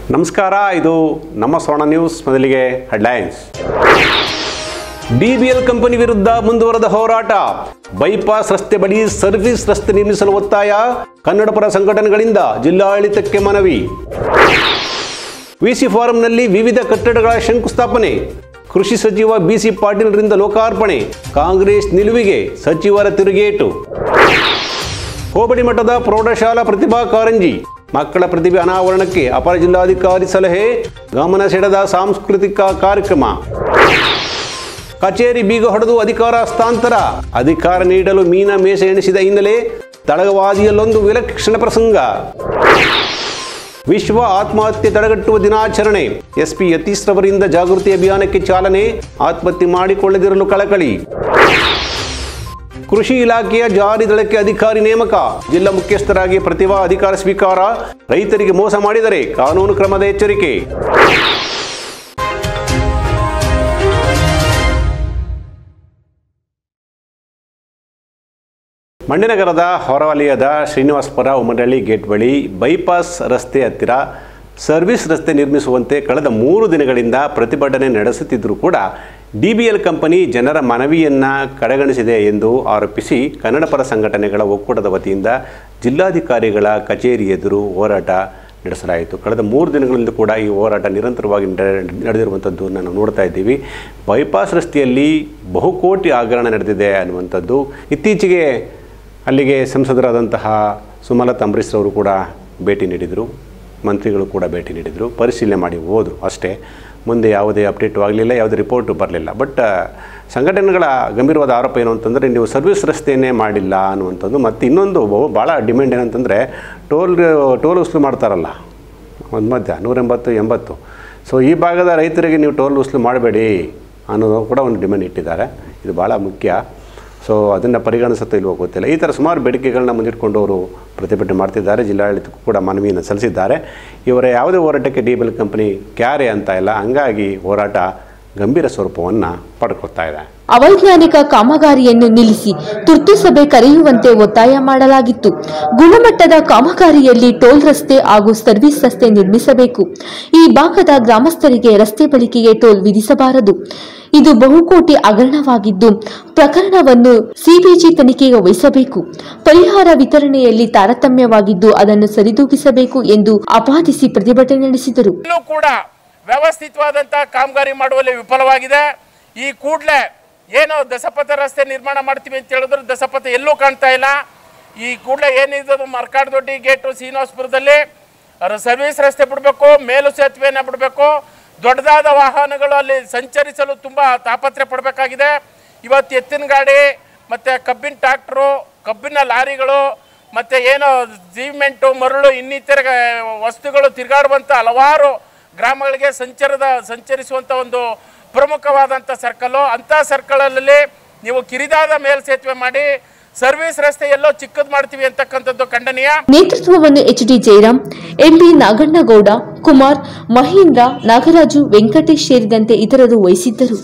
ನಮಸ್ಕಾರ, ಇದು ನಮ್ಮ ಸ್ವರ್ಣ ನ್ಯೂಸ್. ಮೊದಲಿಗೆ ಹೆಡ್ಲೈನ್ಸ್. ಡಿಬಿಎಲ್ ಕಂಪನಿ ವಿರುದ್ಧ ಮುಂದುವರೆದ ಹೋರಾಟ. ಬೈಪಾಸ್ ರಸ್ತೆ ಬಳಿ ಸರ್ವಿಸ್ ರಸ್ತೆ ನಿರ್ಮಿಸಲು ಒತ್ತಾಯ. ಕನ್ನಡಪರ ಸಂಘಟನೆಗಳಿಂದ ಜಿಲ್ಲಾಡಳಿತಕ್ಕೆ ಮನವಿ. ವಿಸಿ ಫಾರಂನಲ್ಲಿ ವಿವಿಧ ಕಟ್ಟಡಗಳ ಶಂಕುಸ್ಥಾಪನೆ. ಕೃಷಿ ಸಚಿವ ಬಿಸಿ ಪಾಟೀಲ್ರಿಂದ ಲೋಕಾರ್ಪಣೆ. ಕಾಂಗ್ರೆಸ್ ನಿಲುವಿಗೆ ಸಚಿವರ ತಿರುಗೇಟು. ಹೋಬಳಿ ಮಟ್ಟದ ಪ್ರೌಢಶಾಲಾ ಪ್ರತಿಭಾ ಕಾರಂಜಿ. ಮಕ್ಕಳ ಪ್ರತಿಭೆ ಅನಾವರಣಕ್ಕೆ ಅಪರ ಜಿಲ್ಲಾಧಿಕಾರಿ ಸಲಹೆ. ಗಮನ ಸೆಳೆದ ಸಾಂಸ್ಕೃತಿಕ ಕಾರ್ಯಕ್ರಮ. ಕಚೇರಿ ಬೀಗ ಹೊಡೆದು ಅಧಿಕಾರ ಹಸ್ತಾಂತರ. ಅಧಿಕಾರ ನೀಡಲು ಮೀನ ಮೇಷ ಎಣಿಸಿದ ಹಿನ್ನೆಲೆ ತಡಗವಾದಿಯಲ್ಲೊಂದು ವಿಲಕ್ಷಣ ಪ್ರಸಂಗ. ವಿಶ್ವ ಆತ್ಮಹತ್ಯೆ ತಡೆಗಟ್ಟುವ ದಿನಾಚರಣೆ. ಎಸ್ಪಿ ಯತೀಶ್ ರವರಿಂದ ಜಾಗೃತಿ ಅಭಿಯಾನಕ್ಕೆ ಚಾಲನೆ. ಆತ್ಮಹತ್ಯೆ ಮಾಡಿಕೊಳ್ಳದಿರಲು ಕಳಕಳಿ. ಕೃಷಿ ಇಲಾಖೆಯ ಜಾರಿ ದಳಕ್ಕೆ ಅಧಿಕಾರಿ ನೇಮಕ. ಜಿಲ್ಲಾ ಮುಖ್ಯಸ್ಥರಾಗಿ ಪ್ರತಿಭಾ ಅಧಿಕಾರ ಸ್ವೀಕಾರ. ರೈತರಿಗೆ ಮೋಸ ಮಾಡಿದರೆ ಕಾನೂನು ಕ್ರಮದ ಎಚ್ಚರಿಕೆ. ಮಂಡ್ಯ ನಗರದ ಹೊರವಲಯದ ಶ್ರೀನಿವಾಸಪುರ ಉಮ್ಮನಹಳ್ಳಿ ಗೇಟ್ ಬಳಿ ಬೈಪಾಸ್ ರಸ್ತೆ ಹತ್ತಿರ ಸರ್ವಿಸ್ ರಸ್ತೆ ನಿರ್ಮಿಸುವಂತೆ ಕಳೆದ 3 ದಿನಗಳಿಂದ ಪ್ರತಿಭಟನೆ ನಡೆಸುತ್ತಿದ್ದರೂ ಕೂಡ ಡಿಬಿಎಲ್ ಕಂಪನಿ ಜನರ ಮನವಿಯನ್ನು ಕಡೆಗಣಿಸಿದೆ ಎಂದು ಆರೋಪಿಸಿ ಕನ್ನಡಪರ ಸಂಘಟನೆಗಳ ಒಕ್ಕೂಟದ ವತಿಯಿಂದ ಜಿಲ್ಲಾಧಿಕಾರಿಗಳ ಕಚೇರಿ ಎದುರು ಹೋರಾಟ ನಡೆಸಲಾಯಿತು. ಕಳೆದ 3 ದಿನಗಳಿಂದ ಕೂಡ ಈ ಹೋರಾಟ ನಿರಂತರವಾಗಿ ನಡೆದಿರುವಂಥದ್ದು ನಾವು ನೋಡ್ತಾ ಇದ್ದೀವಿ. ಬೈಪಾಸ್ ರಸ್ತೆಯಲ್ಲಿ ಬಹುಕೋಟಿ ಹಗರಣ ನಡೆದಿದೆ ಅನ್ನುವಂಥದ್ದು. ಇತ್ತೀಚೆಗೆ ಅಲ್ಲಿಗೆ ಸಂಸದರಾದಂತಹ ಸುಮಲತಾ ಅಂಬರೀಶ್ ಅವರು ಕೂಡ ಭೇಟಿ ನೀಡಿದರು, ಮಂತ್ರಿಗಳು ಕೂಡ ಭೇಟಿ ನೀಡಿದರು, ಪರಿಶೀಲನೆ ಮಾಡಿ ಹೋದರು ಅಷ್ಟೇ. ಮುಂದೆ ಯಾವುದೇ ಅಪ್ಡೇಟು ಆಗಲಿಲ್ಲ, ಯಾವುದೇ ರಿಪೋರ್ಟು ಬರಲಿಲ್ಲ. ಬಟ್ ಸಂಘಟನೆಗಳ ಗಂಭೀರವಾದ ಆರೋಪ ಏನು ಅಂತಂದರೆ, ನೀವು ಸರ್ವಿಸ್ ರಸ್ತೆಯೇ ಮಾಡಿಲ್ಲ ಅನ್ನುವಂಥದ್ದು. ಮತ್ತು ಇನ್ನೊಂದು ಭಾಳ ಡಿಮ್ಯಾಂಡ್ ಏನಂತಂದರೆ, ಟೋಲ್ ವಸೂಲು ಮಾಡ್ತಾರಲ್ಲ ಒಂದು ಮಧ್ಯ 180-80. ಸೊ ಈ ಭಾಗದ ರೈತರಿಗೆ ನೀವು ಟೋಲ್ ವಸೂಲು ಮಾಡಬೇಡಿ ಅನ್ನೋದು ಕೂಡ ಒಂದು ಡಿಮ್ಯಾಂಡ್ ಇಟ್ಟಿದ್ದಾರೆ. ಇದು ಭಾಳ ಮುಖ್ಯ. ಸೊ ಅದನ್ನು ಪರಿಗಣಿಸುತ್ತಾ ಇಲ್ವೋ ಗೊತ್ತಿಲ್ಲ. ಈ ಥರ ಸುಮಾರು ಬೇಡಿಕೆಗಳನ್ನ ಮುಂದಿಟ್ಕೊಂಡು ಅವರು ಪ್ರತಿಭಟನೆ ಮಾಡ್ತಿದ್ದಾರೆ. ಜಿಲ್ಲಾಡಳಿತಕ್ಕೂ ಕೂಡ ಮನವಿಯನ್ನು ಸಲ್ಲಿಸಿದ್ದಾರೆ. ಇವರ ಯಾವುದೇ ಹೋರಾಟಕ್ಕೆ ಡಿಬಿಎಲ್ ಕಂಪನಿ ಕ್ಯಾರೆ ಅಂತ ಇಲ್ಲ. ಹಂಗಾಗಿ ಹೋರಾಟ ಗಂಭೀರ ಸ್ವರೂಪವನ್ನು ಪಡ್ಕೊಳ್ತಾ ಇದೆ. ಅವೈಜ್ಞಾನಿಕ ಕಾಮಗಾರಿಯನ್ನು ನಿಲ್ಲಿಸಿ ತುರ್ತು ಸಭೆ ಕರೆಯುವಂತೆ ಒತ್ತಾಯ ಮಾಡಲಾಗಿತ್ತು. ಗುಣಮಟ್ಟದ ಕಾಮಗಾರಿಯಲ್ಲಿ ಟೋಲ್ ರಸ್ತೆ ಹಾಗೂ ಸರ್ವಿಸ್ ರಸ್ತೆ ನಿರ್ಮಿಸಬೇಕು. ಈ ಭಾಗದ ಗ್ರಾಮಸ್ಥರಿಗೆ ರಸ್ತೆ ಬಳಕೆಗೆ ಟೋಲ್ ವಿಧಿಸಬಾರದು. ಇದು ಬಹುಕೋಟಿ ಹಗರಣವಾಗಿದ್ದು ಪ್ರಕರಣವನ್ನು ಸಿಬಿಜಿ ತನಿಖೆಗೆ ವಹಿಸಬೇಕು. ಪರಿಹಾರ ವಿತರಣೆಯಲ್ಲಿ ತಾರತಮ್ಯವಾಗಿದ್ದು ಅದನ್ನು ಸರಿದೂಗಿಸಬೇಕು ಎಂದು ಆಪಾದಿಸಿ ಪ್ರತಿಭಟನೆ ನಡೆಸಿದರು. ವ್ಯವಸ್ಥಿತವಾದಂತಹ ಕಾಮಗಾರಿ ಮಾಡುವಲ್ಲಿ ವಿಫಲವಾಗಿದೆ. ಈ ಕೂಡಲೇ ಏನೋ ದಸಪಥ ರಸ್ತೆ ನಿರ್ಮಾಣ ಮಾಡ್ತೀವಿ ಅಂತ ಹೇಳಿದ್ರು, ದಸಪಥ ಎಲ್ಲೂ ಕಾಣ್ತಾ ಇಲ್ಲ. ಈ ಕೂಡಲೇ ಏನಿದ್ದು ಮರ್ಕಾಡ್ದೊಡ್ಡಿ ಗೇಟು ಶ್ರೀನಿವಾಸಪುರದಲ್ಲಿ ಸರ್ವಿಸ್ ರಸ್ತೆ ಬಿಡಬೇಕು, ಮೇಲು ಸೇತುವೆಯನ್ನು ಬಿಡಬೇಕು. ದೊಡ್ಡದಾದ ವಾಹನಗಳು ಅಲ್ಲಿ ಸಂಚರಿಸಲು ತುಂಬ ತಾಪತ್ರೆ ಪಡಬೇಕಾಗಿದೆ. ಇವತ್ತು ಎತ್ತಿನ ಗಾಡಿ ಮತ್ತು ಕಬ್ಬಿನ ಟ್ರಾಕ್ಟ್ರು, ಕಬ್ಬಿನ ಲಾರಿಗಳು ಮತ್ತು ಏನೋ ಸಿಮೆಂಟು, ಮರಳು, ಇನ್ನಿತರ ವಸ್ತುಗಳು ತಿರುಗಾಡುವಂಥ ಹಲವಾರು ಗ್ರಾಮಗಳಿಗೆ ಸಂಚರಿಸುವಂಥ ಒಂದು ಪ್ರಮುಖವಾದಂಥ ಸರ್ಕಲ್ಲು. ಅಂಥ ಸರ್ಕಲಲ್ಲಿ ನೀವು ಕಿರಿದಾದ ಮೇಲ್ ಸೇತುವೆ ಮಾಡಿ ಸರ್ವಿಸ್ ರಸ್ತೆ ಎಲ್ಲೋ ಚಿಕ್ಕದು ಮಾಡ್ತೀವಿ ಅಂತಕ್ಕಂಥದ್ದು ಖಂಡನೀಯ. ನೇತೃತ್ವವನ್ನು ಎಚ್ಡಿ ಜಯರಾಮ್, ಎಂಬಿ ನಾಗಣ್ಣಗೌಡ, ಕುಮಾರ್, ಮಹೇಂದ್ರ, ನಾಗರಾಜು, ವೆಂಕಟೇಶ್ ಸೇರಿದಂತೆ ಇತರರು ವಹಿಸಿದ್ದರು.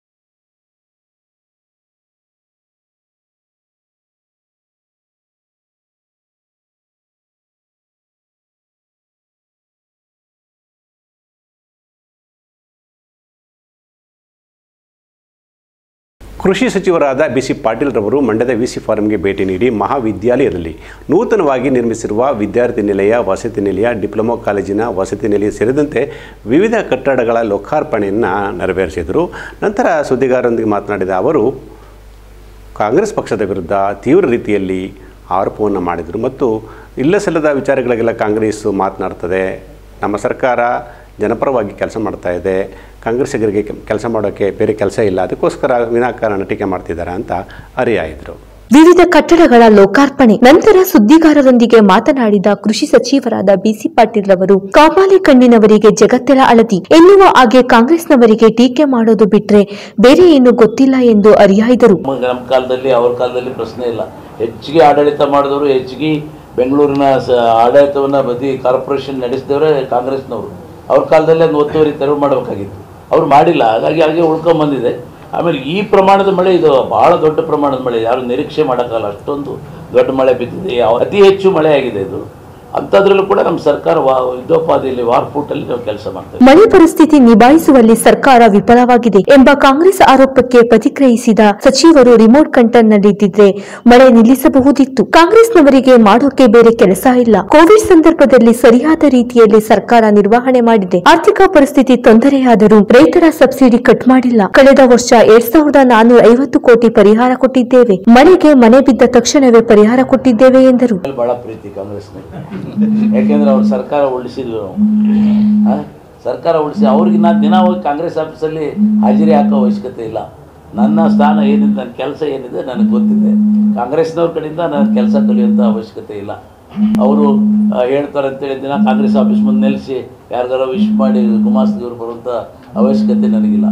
ಕೃಷಿ ಸಚಿವರಾದ ಬಿಸಿ ಪಾಟೀಲ್ ರವರು ಮಂಡ್ಯದ ವಿಸಿ ಫಾರಂಗೆ ಭೇಟಿ ನೀಡಿ ಮಹಾವಿದ್ಯಾಲಯದಲ್ಲಿ ನೂತನವಾಗಿ ನಿರ್ಮಿಸಿರುವ ವಿದ್ಯಾರ್ಥಿ ನಿಲಯ, ವಸತಿ ನಿಲಯ, ಡಿಪ್ಲೊಮಾ ಕಾಲೇಜಿನ ವಸತಿ ನಿಲಯ ಸೇರಿದಂತೆ ವಿವಿಧ ಕಟ್ಟಡಗಳ ಲೋಕಾರ್ಪಣೆಯನ್ನು ನೆರವೇರಿಸಿದರು. ನಂತರ ಸುದ್ದಿಗಾರರೊಂದಿಗೆ ಮಾತನಾಡಿದ ಅವರು ಕಾಂಗ್ರೆಸ್ ಪಕ್ಷದ ವಿರುದ್ಧ ತೀವ್ರ ರೀತಿಯಲ್ಲಿ ಆರೋಪವನ್ನು ಮಾಡಿದರು ಮತ್ತು ಇಲ್ಲಸಲ್ಲದ ವಿಚಾರಗಳಿಗೆಲ್ಲ ಕಾಂಗ್ರೆಸ್ ಮಾತನಾಡ್ತದೆ, ನಮ್ಮ ಸರ್ಕಾರ ಜನಪರವಾಗಿ ಕೆಲಸ ಮಾಡ್ತಾ ಇದೆ, ಕಾಂಗ್ರೆಸ್ಸಿಗರಿಗೆ ಕೆಲಸ ಮಾಡೋಕ್ಕೆ ಬೇರೆ ಕೆಲಸ ಇಲ್ಲ, ಅದಕ್ಕೋಸ್ಕರ ವಿನಾಕಾರಣ ಟೀಕೆ ಮಾಡ್ತಿದ್ದಾರೆ ಅಂತ ಹರಿಹಾಯ್ದರು. ವಿವಿಧ ಕಟ್ಟಡಗಳ ಲೋಕಾರ್ಪಣೆ ನಂತರ ಸುದ್ದಿಗಾರರೊಂದಿಗೆ ಮಾತನಾಡಿದ ಕೃಷಿ ಸಚಿವರಾದ ಬಿಸಿ ಪಾಟೀಲ್ ರವರು ಕಾಮಾಲೆ ಕಣ್ಣಿನವರಿಗೆ ಜಗತ್ತೆಲ್ಲ ಹಳದಿ ಎನ್ನುವ ಹಾಗೆ ಕಾಂಗ್ರೆಸ್ನವರಿಗೆ ಟೀಕೆ ಮಾಡೋದು ಬಿಟ್ರೆ ಬೇರೆ ಏನು ಗೊತ್ತಿಲ್ಲ ಎಂದು ಹರಿಹಾಯ್ದರು. ನಮ್ಮ ಕಾಲದಲ್ಲಿ ಅವ್ರ ಕಾಲದಲ್ಲಿ ಪ್ರಶ್ನೆ ಇಲ್ಲ. ಹೆಚ್ಚಿಗೆ ಆಡಳಿತ ಮಾಡಿದವರು, ಹೆಚ್ಚಿಗೆ ಬೆಂಗಳೂರಿನ ಆಡಳಿತವನ್ನ ಬದಿ ಕಾರ್ಪೊರೇಷನ್ ನಡೆಸಿದವರೇ ಕಾಂಗ್ರೆಸ್ನವರು. ಅವ್ರ ಕಾಲದಲ್ಲಿ ಒಂದು ಒತ್ತುವರಿ ತೆರವು ಮಾಡಬೇಕಾಗಿತ್ತು, ಅವ್ರು ಮಾಡಿಲ್ಲ. ಹಾಗೆ ಉಳ್ಕೊಂಡ್ ಬಂದಿದೆ. ಆಮೇಲೆ ಈ ಪ್ರಮಾಣದ ಮಳೆ, ಇದು ಬಹಳ ದೊಡ್ಡ ಪ್ರಮಾಣದ ಮಳೆ, ಯಾರು ನಿರೀಕ್ಷೆ ಮಾಡೋಕ್ಕಲ್ಲ. ಅಷ್ಟೊಂದು ದೊಡ್ಡ ಮಳೆ ಬಿದ್ದಿದೆ, ಅತಿ ಹೆಚ್ಚು ಮಳೆ ಆಗಿದೆ ಇದು. ಅಂಥದ್ರಲ್ಲೂ ಕೂಡ ನಮ್ಮ ಸರ್ಕಾರ ಯುದ್ಧೋಪಾದಿಯಲ್ಲಿ ವಾರ್ಫೂಟಲ್ಲಿ ನಾವು ಕೆಲಸ ಮಾಡ್ತೇವೆ. ಮಳೆ ಪರಿಸ್ಥಿತಿ ನಿಭಾಯಿಸುವಲ್ಲಿ ಸರ್ಕಾರ ವಿಫಲವಾಗಿದೆ ಎಂಬ ಕಾಂಗ್ರೆಸ್ ಆರೋಪಕ್ಕೆ ಪ್ರತಿಕ್ರಿಯಿಸಿದ ಸಚಿವರು ರಿಮೋಟ್ ಕಂಟ್ರೋಲ್ ನಲ್ಲಿದ್ದಿದ್ರೆ ಮಳೆ ನಿಲ್ಲಿಸಬಹುದಿತ್ತು. ಕಾಂಗ್ರೆಸ್ನವರಿಗೆ ಮಾಡೋಕೆ ಬೇರೆ ಕೆಲಸ ಇಲ್ಲ. ಕೋವಿಡ್ ಸಂದರ್ಭದಲ್ಲಿ ಸರಿಯಾದ ರೀತಿಯಲ್ಲಿ ಸರ್ಕಾರ ನಿರ್ವಹಣೆ ಮಾಡಿದೆ. ಆರ್ಥಿಕ ಪರಿಸ್ಥಿತಿ ತೊಂದರೆಯಾದರೂ ರೈತರ ಸಬ್ಸಿಡಿ ಕಟ್ ಮಾಡಿಲ್ಲ. ಕಳೆದ ವರ್ಷ 2450 ಕೋಟಿ ಪರಿಹಾರ ಕೊಟ್ಟಿದ್ದೇವೆ. ಮಳೆಗೆ ಮನೆ ಬಿದ್ದ ತಕ್ಷಣವೇ ಪರಿಹಾರ ಕೊಟ್ಟಿದ್ದೇವೆ ಎಂದರು. ಬಹಳ ಪ್ರೀತಿ ಕಾಂಗ್ರೆಸ್ನ, ಯಾಕೆಂದ್ರೆ ಅವ್ರು ಸರ್ಕಾರ ಉಳಿಸಿದ್ವಿ ನಾವು. ಸರ್ಕಾರ ಉಳಿಸಿ ಅವ್ರಿಗೆ ನಾನು ದಿನ ಹೋಗಿ ಕಾಂಗ್ರೆಸ್ ಆಫೀಸಲ್ಲಿ ಹಾಜರಿ ಹಾಕೋ ಅವಶ್ಯಕತೆ ಇಲ್ಲ. ನನ್ನ ಸ್ಥಾನ ಏನಿದೆ, ನನ್ನ ಕೆಲಸ ಏನಿದೆ ನನಗೆ ಗೊತ್ತಿದೆ. ಕಾಂಗ್ರೆಸ್ನವ್ರ ಕಡೆಯಿಂದ ನನ್ನ ಕೆಲಸ ಕಲಿಯುವಂಥ ಅವಶ್ಯಕತೆ ಇಲ್ಲ. ಅವರು ಹೇಳ್ತಾರೆ ಅಂತೇಳಿ ದಿನ ಕಾಂಗ್ರೆಸ್ ಆಫೀಸ್ ಮುಂದೆ ನಿಲ್ಲಿಸಿ ಯಾರಿಗಾರ ವಿಶ್ ಮಾಡಿ ಗುಮಾಸ್ತಿಯವರು ಬರುವಂಥ ಅವಶ್ಯಕತೆ ನನಗಿಲ್ಲ.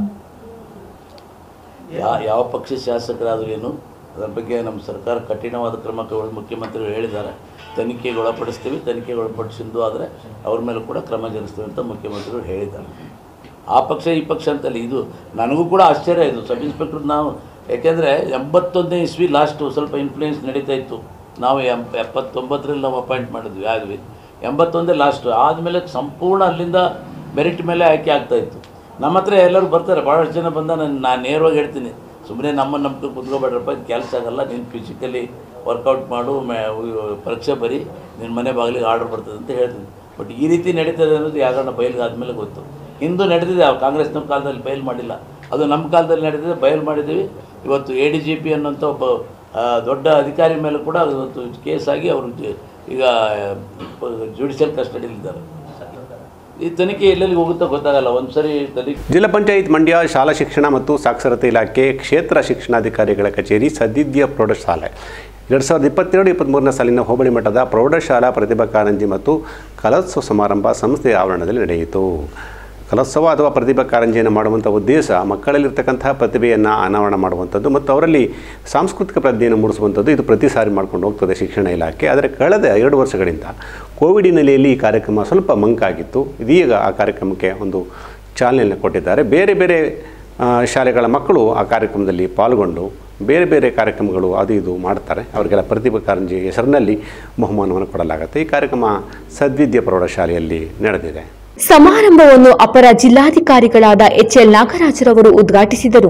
ಯಾವ ಪಕ್ಷ ಶಾಸಕರಾದರೂ ಏನು, ಅದರ ಬಗ್ಗೆ ನಮ್ಮ ಸರ್ಕಾರ ಕಠಿಣವಾದ ಕ್ರಮ ಮುಖ್ಯಮಂತ್ರಿಗಳು ಹೇಳಿದ್ದಾರೆ. ತನಿಖೆಗೆ ಒಳಪಡಿಸ್ತೀವಿ, ತನಿಖೆಗೆ ಒಳಪಡಿಸಿದ್ದು ಆದರೆ ಅವ್ರ ಮೇಲೆ ಕೂಡ ಕ್ರಮ ಜರುಗಿಸ್ತೀವಿ ಅಂತ ಮುಖ್ಯಮಂತ್ರಿಗಳು ಹೇಳಿದ್ದಾರೆ. ಆ ಪಕ್ಷ ಈ ಪಕ್ಷ ಅಂತಲ್ಲ. ಇದು ನನಗೂ ಕೂಡ ಆಶ್ಚರ್ಯ ಇದು. ಸಬ್ ಇನ್ಸ್ಪೆಕ್ಟರ್ ನಾವು, ಯಾಕೆಂದರೆ 81ನೇ ಇಸ್ವಿ ಲಾಸ್ಟು ಸ್ವಲ್ಪ ಇನ್ಫ್ಲೂಯೆನ್ಸ್ ನಡೀತಾ ಇತ್ತು. ನಾವು 79ರಲ್ಲಿ ನಾವು ಅಪಾಯಿಂಟ್ ಮಾಡಿದ್ವಿ, ಆದ್ವಿ 81 ಲಾಸ್ಟು. ಆದಮೇಲೆ ಸಂಪೂರ್ಣ ಅಲ್ಲಿಂದ ಮೆರಿಟ್ ಮೇಲೆ ಆಯ್ಕೆ ಆಗ್ತಾಯಿತ್ತು. ನಮ್ಮ ಹತ್ರ ಎಲ್ಲರೂ ಬರ್ತಾರೆ, ಭಾಳಷ್ಟು ಜನ ಬಂದ ನಾನು ನೇರವಾಗಿ ಹೇಳ್ತೀನಿ, ಸುಮ್ಮನೆ ನಮ್ಮನ್ನು ಕುತ್ಕೋಬೇಡ್ರಪ್ಪ, ಇದು ಕೆಲಸ ಆಗಲ್ಲ, ನೀನು ಫಿಸಿಕಲಿ ವರ್ಕೌಟ್ ಮಾಡು, ಪರೀಕ್ಷೆ ಬರೀ, ನಿನ್ನ ಮನೆ ಬಾಗಿಲಿಗೆ ಆರ್ಡರ್ ಬರ್ತದೆ ಅಂತ ಹೇಳ್ತೀನಿ. ಬಟ್ ಈ ರೀತಿ ನಡೀತದೆ ಅನ್ನೋದು ಯಾರನ್ನ ಬಯಲು ಆದಮೇಲೆ ಗೊತ್ತು. ಹಿಂದೂ ನಡೆದಿದೆ, ಕಾಂಗ್ರೆಸ್ನ ಕಾಲದಲ್ಲಿ ಬಯಲು ಮಾಡಿಲ್ಲ, ಅದು ನಮ್ಮ ಕಾಲದಲ್ಲಿ ನಡೆದಿದೆ, ಬಯಲು ಮಾಡಿದ್ದೀವಿ. ಇವತ್ತು ADGP ಅನ್ನೋಂಥ ಒಬ್ಬ ದೊಡ್ಡ ಅಧಿಕಾರಿ ಮೇಲೆ ಕೂಡ ಇವತ್ತು ಕೇಸ್ ಆಗಿ ಅವರು ಈಗ ಜುಡಿಷಿಯಲ್ ಕಸ್ಟಡಿಯಲ್ಲಿದ್ದಾರೆ. ಈ ತನಿಖೆ ಎಲ್ಲೆಲ್ಲಿ ಹೋಗುತ್ತೋ ಗೊತ್ತಾಗಲ್ಲ. ಒಂದ್ಸರಿ ತನಿಖೆ. ಜಿಲ್ಲಾ ಪಂಚಾಯತ್ ಮಂಡ್ಯ ಶಾಲಾ ಶಿಕ್ಷಣ ಮತ್ತು ಸಾಕ್ಷರತೆ ಇಲಾಖೆ ಕ್ಷೇತ್ರ ಶಿಕ್ಷಣಾಧಿಕಾರಿಗಳ ಕಚೇರಿ ಸದ್ವಿದ್ಯಾ ಪ್ರೌಢಶಾಲೆ 2022-23ನೇ ಸಾಲಿನ ಹೋಬಳಿ ಮಟ್ಟದ ಪ್ರೌಢಶಾಲಾ ಪ್ರತಿಭಾ ಕಾರಂಜಿ ಮತ್ತು ಕಲೋತ್ಸವ ಸಮಾರಂಭ ಸಂಸ್ಥೆಯ ಆವರಣದಲ್ಲಿ ನಡೆಯಿತು. ಕಲೋತ್ಸವ ಅಥವಾ ಪ್ರತಿಭಾ ಕಾರಂಜಿಯನ್ನು ಮಾಡುವಂಥ ಉದ್ದೇಶ ಮಕ್ಕಳಲ್ಲಿರ್ತಕ್ಕಂತಹ ಪ್ರತಿಭೆಯನ್ನು ಅನಾವರಣ ಮಾಡುವಂಥದ್ದು ಮತ್ತು ಅವರಲ್ಲಿ ಸಾಂಸ್ಕೃತಿಕ ಪ್ರಜ್ಞೆಯನ್ನು ಮೂಡಿಸುವಂಥದ್ದು. ಇದು ಪ್ರತಿ ಸಾರಿ ಮಾಡ್ಕೊಂಡು ಹೋಗ್ತದೆ ಶಿಕ್ಷಣ ಇಲಾಖೆ. ಆದರೆ ಕಳೆದ 2 ವರ್ಷಗಳಿಂದ ಕೋವಿಡ್ ಹಿನ್ನೆಲೆಯಲ್ಲಿ ಈ ಕಾರ್ಯಕ್ರಮ ಸ್ವಲ್ಪ ಮಂಕಾಗಿತ್ತು. ಇದೀಗ ಆ ಕಾರ್ಯಕ್ರಮಕ್ಕೆ ಒಂದು ಚಾಲನೆಯನ್ನು ಕೊಟ್ಟಿದ್ದಾರೆ. ಬೇರೆ ಬೇರೆ ಶಾಲೆಗಳ ಮಕ್ಕಳು ಆ ಕಾರ್ಯಕ್ರಮದಲ್ಲಿ ಪಾಲ್ಗೊಂಡು ಬೇರೆ ಬೇರೆ ಕಾರ್ಯಕ್ರಮಗಳು ಅದು ಇದು ಮಾಡ್ತಾರೆ. ಅವರಿಗೆಲ್ಲ ಪ್ರತಿಭಾ ಕಾರಂಜಿ ಹೆಸರಿನಲ್ಲಿ ಬಹುಮಾನವನ್ನು ಕೊಡಲಾಗುತ್ತೆ. ಈ ಕಾರ್ಯಕ್ರಮ ಸದ್ವಿದ್ಯಾ ಪ್ರೌಢಶಾಲೆಯಲ್ಲಿ ನಡೆದಿದೆ. ಸಮಾರಂಭವನ್ನು ಅಪರ ಜಿಲ್ಲಾಧಿಕಾರಿಗಳಾದ HL ನಾಗರಾಜರವರು ಉದ್ಘಾಟಿಸಿದರು.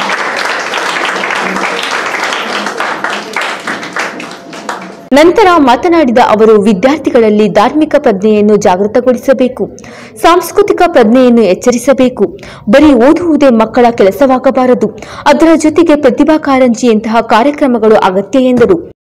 ನಂತರ ಮಾತನಾಡಿದ ಅವರು, ವಿದ್ಯಾರ್ಥಿಗಳಲ್ಲಿ ಧಾರ್ಮಿಕ ಪ್ರಜ್ಞೆಯನ್ನು ಜಾಗೃತಗೊಳಿಸಬೇಕು, ಸಾಂಸ್ಕೃತಿಕ ಪ್ರಜ್ಞೆಯನ್ನು ಎಚ್ಚರಿಸಬೇಕು. ಬರೀ ಓದುವುದೇ ಮಕ್ಕಳ ಕೆಲಸವಾಗಬಾರದು. ಅದರ ಜೊತೆಗೆ ಪ್ರತಿಭಾ ಕಾರಂಜಿಯಂತಹ ಕಾರ್ಯಕ್ರಮಗಳು ಅಗತ್ಯ ಎಂದರು.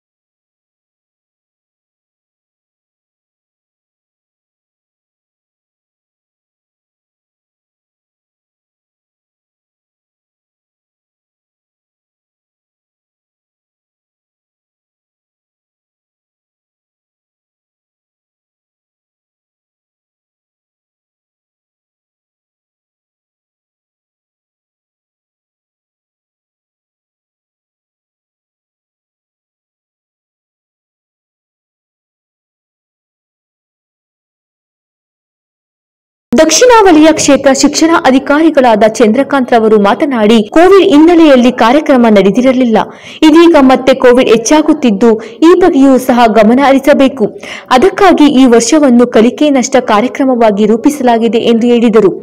ದಕ್ಷಿಣ ವಲಯ ಕ್ಷೇತ್ರ ಶಿಕ್ಷಣ ಅಧಿಕಾರಿಗಳಾದ ಚಂದ್ರಕಾಂತ್ ರವರು ಮಾತನಾಡಿ, ಕೋವಿಡ್ ಹಿನ್ನೆಲೆಯಲ್ಲಿ ಕಾರ್ಯಕ್ರಮ ನಡೆದಿರಲಿಲ್ಲ. ಇದೀಗ ಮತ್ತೆ ಕೋವಿಡ್ ಹೆಚ್ಚಾಗುತ್ತಿದ್ದು ಈ ಬಗ್ಗೆಯೂ ಸಹ ಗಮನ ಹರಿಸಬೇಕು. ಅದಕ್ಕಾಗಿ ಈ ವರ್ಷವನ್ನು ಕಲಿಕೆ ನಷ್ಟ ಕಾರ್ಯಕ್ರಮವಾಗಿ ರೂಪಿಸಲಾಗಿದೆ ಎಂದು ಹೇಳಿದರು.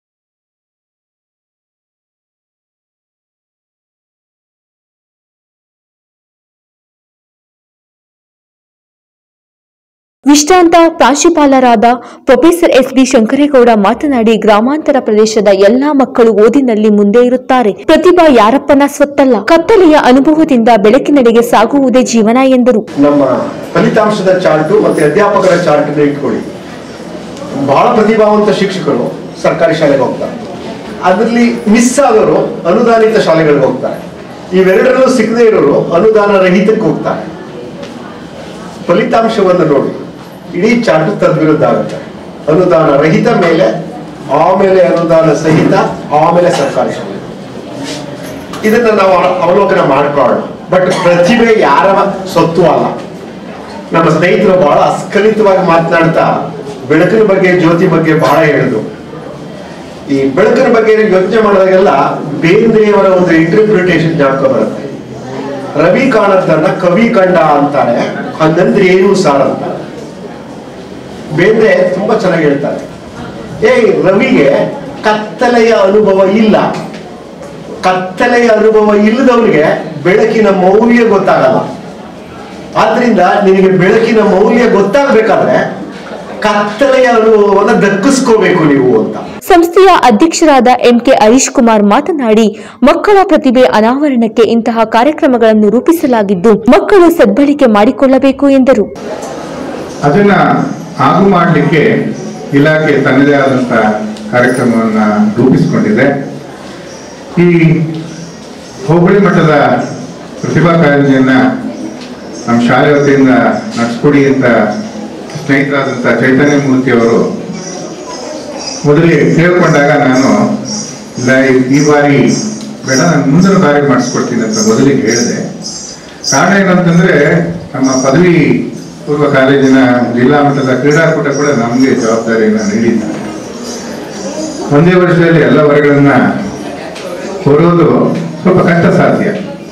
ವಿಶ್ರಾಂತ ಪ್ರಾಂಶುಪಾಲರಾದ ಪ್ರೊಫೆಸರ್ SB ಶಂಕರೇಗೌಡ ಮಾತನಾಡಿ, ಗ್ರಾಮಾಂತರ ಪ್ರದೇಶದ ಎಲ್ಲಾ ಮಕ್ಕಳು ಓದಿನಲ್ಲಿ ಮುಂದೆ ಇರುತ್ತಾರೆ. ಪ್ರತಿಭಾ ಯಾರಪ್ಪನ ಸ್ವತ್ತಲ್ಲ. ಕತ್ತಲೆಯ ಅನುಭವದಿಂದ ಬೆಳಕಿನೆಡೆಗೆ ಸಾಗುವುದೇ ಜೀವನ ಎಂದರು. ನಮ್ಮ ಫಲಿತಾಂಶದ ಚಾರ್ಟ್ ಮತ್ತೆ ಅಧ್ಯಾಪಕರ ಚಾರ್ಟ್ ಇಟ್ಕೊಳ್ಳಿ. ಬಹಳ ಪ್ರತಿಭಾವಂತ ಶಿಕ್ಷಕರು ಸರ್ಕಾರಿ ಶಾಲೆಗೆ ಹೋಗ್ತಾರೆ. ಅದರಲ್ಲಿ ಮಿಸ್ ಆದವರು ಅನುದಾನಿತ ಶಾಲೆಗಳಿಗೆ ಹೋಗ್ತಾರೆ. ಇವೆರಡರಲ್ಲೂ ಸಿಗದೇ ಇರೋರು ಅನುದಾನ ರಹಿತಕ್ಕೆ ಹೋಗ್ತಾರೆ. ಫಲಿತಾಂಶವನ್ನು ನೋಡಿ ಇಡೀ ಚಾರ್ಟ್ ತದ್ವಿರುದ್ಧ ಆಗುತ್ತೆ. ಅನುದಾನ ರಹಿತ ಮೇಲೆ, ಆಮೇಲೆ ಅನುದಾನ ಸಹಿತ, ಆಮೇಲೆ ಸರ್ಕಾರಿ ಶಾಲೆ. ಇದನ್ನ ನಾವು ಅವಲೋಕನ ಮಾಡ್ಕೊಳ್ಳೋಣ. ಬಟ್ ಪ್ರತಿಭೆ ಯಾರ ಸೊತ್ತು ಅಲ್ಲ. ನಮ್ಮ ಸ್ನೇಹಿತರು ಬಹಳ ಅಸ್ಖಲಿತವಾಗಿ ಮಾತನಾಡ್ತಾ ಬೆಳಕಿನ ಬಗ್ಗೆ, ಜ್ಯೋತಿ ಬಗ್ಗೆ ಬಹಳ ಹೇಳಿದ್ರು. ಈ ಬೆಳಕಿನ ಬಗ್ಗೆ ಯೋಚನೆ ಮಾಡಿದಾಗೆಲ್ಲ ಬೇಂದ್ರೆಯವರ ಒಂದು ಇಂಟರ್ಪ್ರಿಟೇಷನ್ ಜ್ಞಾಪಕ ಬರುತ್ತೆ. ರವಿ ಕಾಣದ್ದನ್ನ ಕವಿ ಕಂಡ ಅಂತಾರೆ, ಹಂಗಂದ್ರೆ ಏನು ಸಾರ ಅಂತ. ಬೇಂದ್ರೆ ತುಂಬಾ ಚೆನ್ನಾಗಿ ಹೇಳ್ತಾರೆ, ರವಿಗೆ ಕತ್ತಲೆಯ ಅನುಭವ ಇಲ್ಲ. ಕತ್ತಲೆಯ ಅನುಭವ ಇಲ್ಲದವರಿಗೆ ಬೆಳಕಿನ ಮೌಲ್ಯ ಗೊತ್ತಾಗಲ್ಲ. ಆದ್ರಿಂದ ನಿನಗೆ ಬೆಳಕಿನ ಮೌಲ್ಯ ಗೊತ್ತಾಗಬೇಕಾದ್ರೆ ಕತ್ತಲೆಯ ಅನುಭವವನ್ನು ದಕ್ಕಿಸ್ಕೋಬೇಕು ನೀವು ಅಂತ. ಸಂಸ್ಥೆಯ ಅಧ್ಯಕ್ಷರಾದ ಎಂಕೆ ಹರೀಶ್ ಕುಮಾರ್ ಮಾತನಾಡಿ, ಮಕ್ಕಳ ಪ್ರತಿಭೆ ಅನಾವರಣಕ್ಕೆ ಇಂತಹ ಕಾರ್ಯಕ್ರಮಗಳನ್ನು ರೂಪಿಸಲಾಗಿದ್ದು ಮಕ್ಕಳು ಸದ್ಬಳಕೆ ಮಾಡಿಕೊಳ್ಳಬೇಕು ಎಂದರು. ಅದನ್ನ ಆಗು ಮಾಡಲಿಕ್ಕೆ ಇಲಾಖೆ ತನ್ನದೇ ಆದಂತಹ ಕಾರ್ಯಕ್ರಮವನ್ನ ರೂಪಿಸಿಕೊಂಡಿದೆ. ಈ ಹೋಬಳಿ ಮಟ್ಟದ ಪ್ರತಿಭಾ ಕಾರಂಜಿಯನ್ನ ನಮ್ಮ ಶಾಲೆ ವತಿಯಿಂದ ನಡೆಸ್ಕೊಡಿ ಅಂತ ಸ್ನೇಹಿತರಾದಂಥ ಚೈತನ್ಯ ಮೂರ್ತಿ ಅವರು ಮೊದಲಿಗೆ ಕೇಳ್ಕೊಂಡಾಗ ನಾನು ಇಲ್ಲ ಈ ಬಾರಿ ಬೇಡ, ನಾನು ಮುಂದಿನ ಬಾರಿ ಮಾಡಿಸ್ಕೊಡ್ತೀನಿ ಅಂತ ಮೊದಲಿಗೆ ಹೇಳಿದೆ. ಕಾರಣ ಏನಂತಂದ್ರೆ ನಮ್ಮ ಪದವಿ ಪೂರ್ವ ಕಾಲೇಜಿನ ಜಿಲ್ಲಾ ಮಟ್ಟದ ಕ್ರೀಡಾಕೂಟ ಕೂಡ ನಮಗೆ ಜವಾಬ್ದಾರಿಯನ್ನು ನೀಡಿದ್ದಾರೆ. ಒಂದೇ ವರ್ಷದಲ್ಲಿ ಎಲ್ಲ ವರ್ಗಗಳನ್ನ ಹೊರೋದು ಸ್ವಲ್ಪ ಕಷ್ಟ ಸಾಧ್ಯ.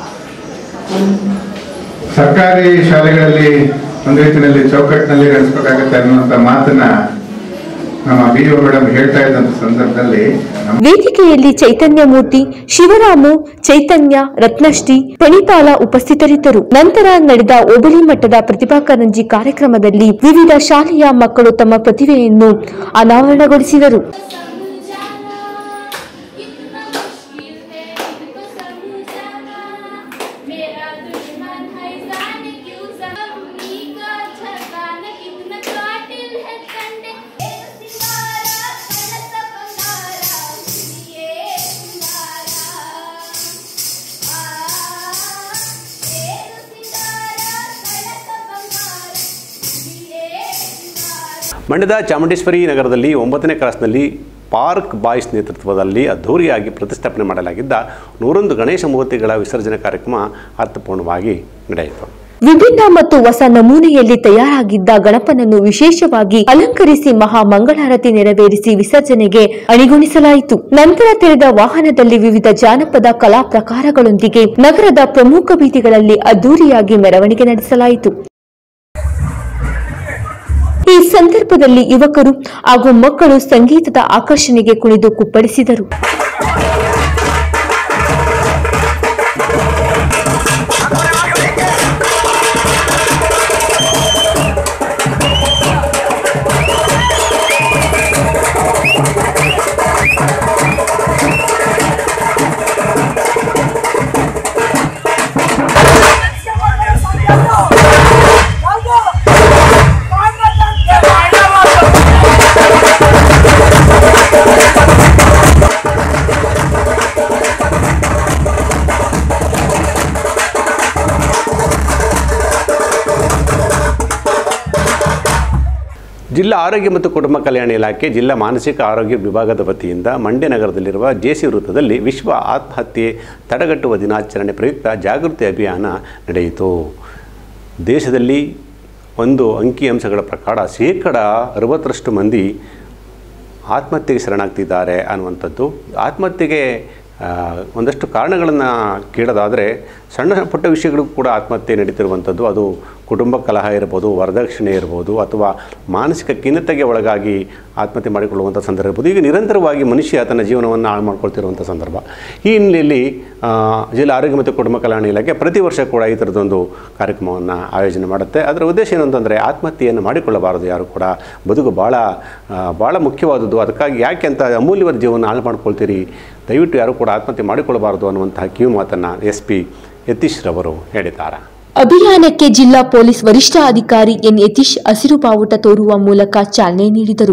ಸರ್ಕಾರಿ ಶಾಲೆಗಳಲ್ಲಿ ಒಂದು ರೀತಿಯಲ್ಲಿ ಚೌಕಟ್ಟಿನಲ್ಲಿ ನಡೆಸಬೇಕಾಗುತ್ತೆ ಅನ್ನುವಂಥ ಮಾತನ್ನ ನಮ್ಮ BO ಮೇಡಮ್ ಹೇಳ್ತಾ ಇದ್ದಂತ ಸಂದರ್ಭದಲ್ಲಿ ವೇದಿಕೆಯಲ್ಲಿ ಚೈತನ್ಯ ಮೂರ್ತಿ, ಶಿವರಾಮು, ಚೈತನ್ಯ, ರತ್ನಶ್ರೀ, ಪಣಿಪಾಲ ಉಪಸ್ಥಿತರಿದ್ದರು. ನಂತರ ನಡೆದ ಹೋಬಳಿ ಮಟ್ಟದ ಪ್ರತಿಭಾ ಕಾರಂಜಿ ಕಾರ್ಯಕ್ರಮದಲ್ಲಿ ವಿವಿಧ ಶಾಲೆಯ ಮಕ್ಕಳು ತಮ್ಮ ಪ್ರತಿಭೆಯನ್ನು ಅನಾವರಣಗೊಳಿಸಿದರು. ಮಂಡ್ಯದ ಚಾಮುಂಡೇಶ್ವರಿ ನಗರದಲ್ಲಿ 9ನೇ ಕ್ರಾಸ್ನಲ್ಲಿ ಪಾರ್ಕ್ ಬಾಯ್ಸ್ ನೇತೃತ್ವದಲ್ಲಿ ಅದ್ಧೂರಿಯಾಗಿ ಪ್ರತಿಷ್ಠಾಪನೆ ಮಾಡಲಾಗಿದ್ದ 101 ಗಣೇಶ ಮೂರ್ತಿಗಳ ವಿಸರ್ಜನೆ ಕಾರ್ಯಕ್ರಮ ಅರ್ಥಪೂರ್ಣವಾಗಿ ನಡೆಯಿತು. ವಿಭಿನ್ನ ಮತ್ತು ಹೊಸ ನಮೂನೆಯಲ್ಲಿ ತಯಾರಾಗಿದ್ದ ಗಣಪನನ್ನು ವಿಶೇಷವಾಗಿ ಅಲಂಕರಿಸಿ ಮಹಾ ಮಂಗಳಾರತಿ ನೆರವೇರಿಸಿ ವಿಸರ್ಜನೆಗೆ ಅಣಿಗೊಳಿಸಲಾಯಿತು. ನಂತರ ತೆರೆದ ವಾಹನದಲ್ಲಿ ವಿವಿಧ ಜಾನಪದ ಕಲಾ ಪ್ರಕಾರಗಳೊಂದಿಗೆ ನಗರದ ಪ್ರಮುಖ ಬೀದಿಗಳಲ್ಲಿ ಅದ್ಧೂರಿಯಾಗಿ ಮೆರವಣಿಗೆ ನಡೆಸಲಾಯಿತು. ಈ ಸಂದರ್ಭದಲ್ಲಿ ಯುವಕರು ಹಾಗೂ ಮಕ್ಕಳು ಸಂಗೀತದ ಆಕರ್ಷಣೆಗೆ ಕುಣಿದು ಕುಪ್ಪಳಿಸಿದರು. ಜಿಲ್ಲಾ ಆರೋಗ್ಯ ಮತ್ತು ಕುಟುಂಬ ಕಲ್ಯಾಣ ಇಲಾಖೆ ಜಿಲ್ಲಾ ಮಾನಸಿಕ ಆರೋಗ್ಯ ವಿಭಾಗದ ವತಿಯಿಂದ ಮಂಡ್ಯ ನಗರದಲ್ಲಿರುವ JC ವೃತ್ತದಲ್ಲಿ ವಿಶ್ವ ಆತ್ಮಹತ್ಯೆ ತಡೆಗಟ್ಟುವ ದಿನಾಚರಣೆ ಪ್ರಯುಕ್ತ ಜಾಗೃತಿ ಅಭಿಯಾನ ನಡೆಯಿತು. ದೇಶದಲ್ಲಿ ಒಂದು ಅಂಕಿಅಂಶಗಳ ಪ್ರಕಾರ 60% ಮಂದಿ ಆತ್ಮಹತ್ಯೆಗೆ ಶರಣಾಗ್ತಿದ್ದಾರೆ ಅನ್ನುವಂಥದ್ದು. ಆತ್ಮಹತ್ಯೆಗೆ ಒಂದಷ್ಟು ಕಾರಣಗಳನ್ನು ಕೇಳೋದಾದರೆ ಸಣ್ಣ ಪುಟ್ಟ ವಿಷಯಗಳಿಗೂ ಕೂಡ ಆತ್ಮಹತ್ಯೆ ನಡೀತಿರುವಂಥದ್ದು. ಅದು ಕುಟುಂಬ ಕಲಹ ಇರ್ಬೋದು, ವರದಕ್ಷಿಣೆ ಇರ್ಬೋದು, ಅಥವಾ ಮಾನಸಿಕ ಖಿನ್ನತೆಗೆ ಒಳಗಾಗಿ ಆತ್ಮಹತ್ಯೆ ಮಾಡಿಕೊಳ್ಳುವಂಥ ಸಂದರ್ಭ ಇರ್ಬೋದು. ಈಗ ನಿರಂತರವಾಗಿ ಮನುಷ್ಯ ತನ್ನ ಜೀವನವನ್ನು ಹಾಳು ಮಾಡ್ಕೊಳ್ತಿರುವಂಥ ಸಂದರ್ಭ. ಈ ಹಿನ್ನೆಲೆಯಲ್ಲಿ ಜಿಲ್ಲಾ ಆರೋಗ್ಯ ಮತ್ತು ಕುಟುಂಬ ಕಲ್ಯಾಣ ಇಲಾಖೆ ಪ್ರತಿ ವರ್ಷ ಕೂಡ ಈ ಥರದೊಂದು ಕಾರ್ಯಕ್ರಮವನ್ನು ಆಯೋಜನೆ ಮಾಡುತ್ತೆ. ಅದರ ಉದ್ದೇಶ ಏನು ಅಂತಂದರೆ ಆತ್ಮಹತ್ಯೆಯನ್ನು ಮಾಡಿಕೊಳ್ಳಬಾರದು ಯಾರು ಕೂಡ. ಬದುಕು ಭಾಳ ಮುಖ್ಯವಾದದ್ದು. ಅದಕ್ಕಾಗಿ ಯಾಕೆ ಅಂತ ಅಮೂಲ್ಯವಾದ ಜೀವನ ಹಾಳು ಮಾಡ್ಕೊಳ್ತೀರಿ, ದಯವಿಟ್ಟು ಯಾರು ಕೂಡ ಆತ್ಮಹತ್ಯೆ ಮಾಡಿಕೊಳ್ಳಬಾರದು ಅನ್ನುವಂತಹ ಕಿವಿ ಮಾತನ್ನು SP ಯತೀಶ್ ರವರು ಹೇಳಿದ್ದಾರೆ. ಅಭಿಯಾನಕ್ಕೆ ಜಿಲ್ಲಾ ಪೊಲೀಸ್ ವರಿಷ್ಠಾಧಿಕಾರಿ ಎನ್ ಯತೀಶ್ ಹಸಿರು ಬಾವುಟ ತೋರುವ ಮೂಲಕ ಚಾಲನೆ ನೀಡಿದರು.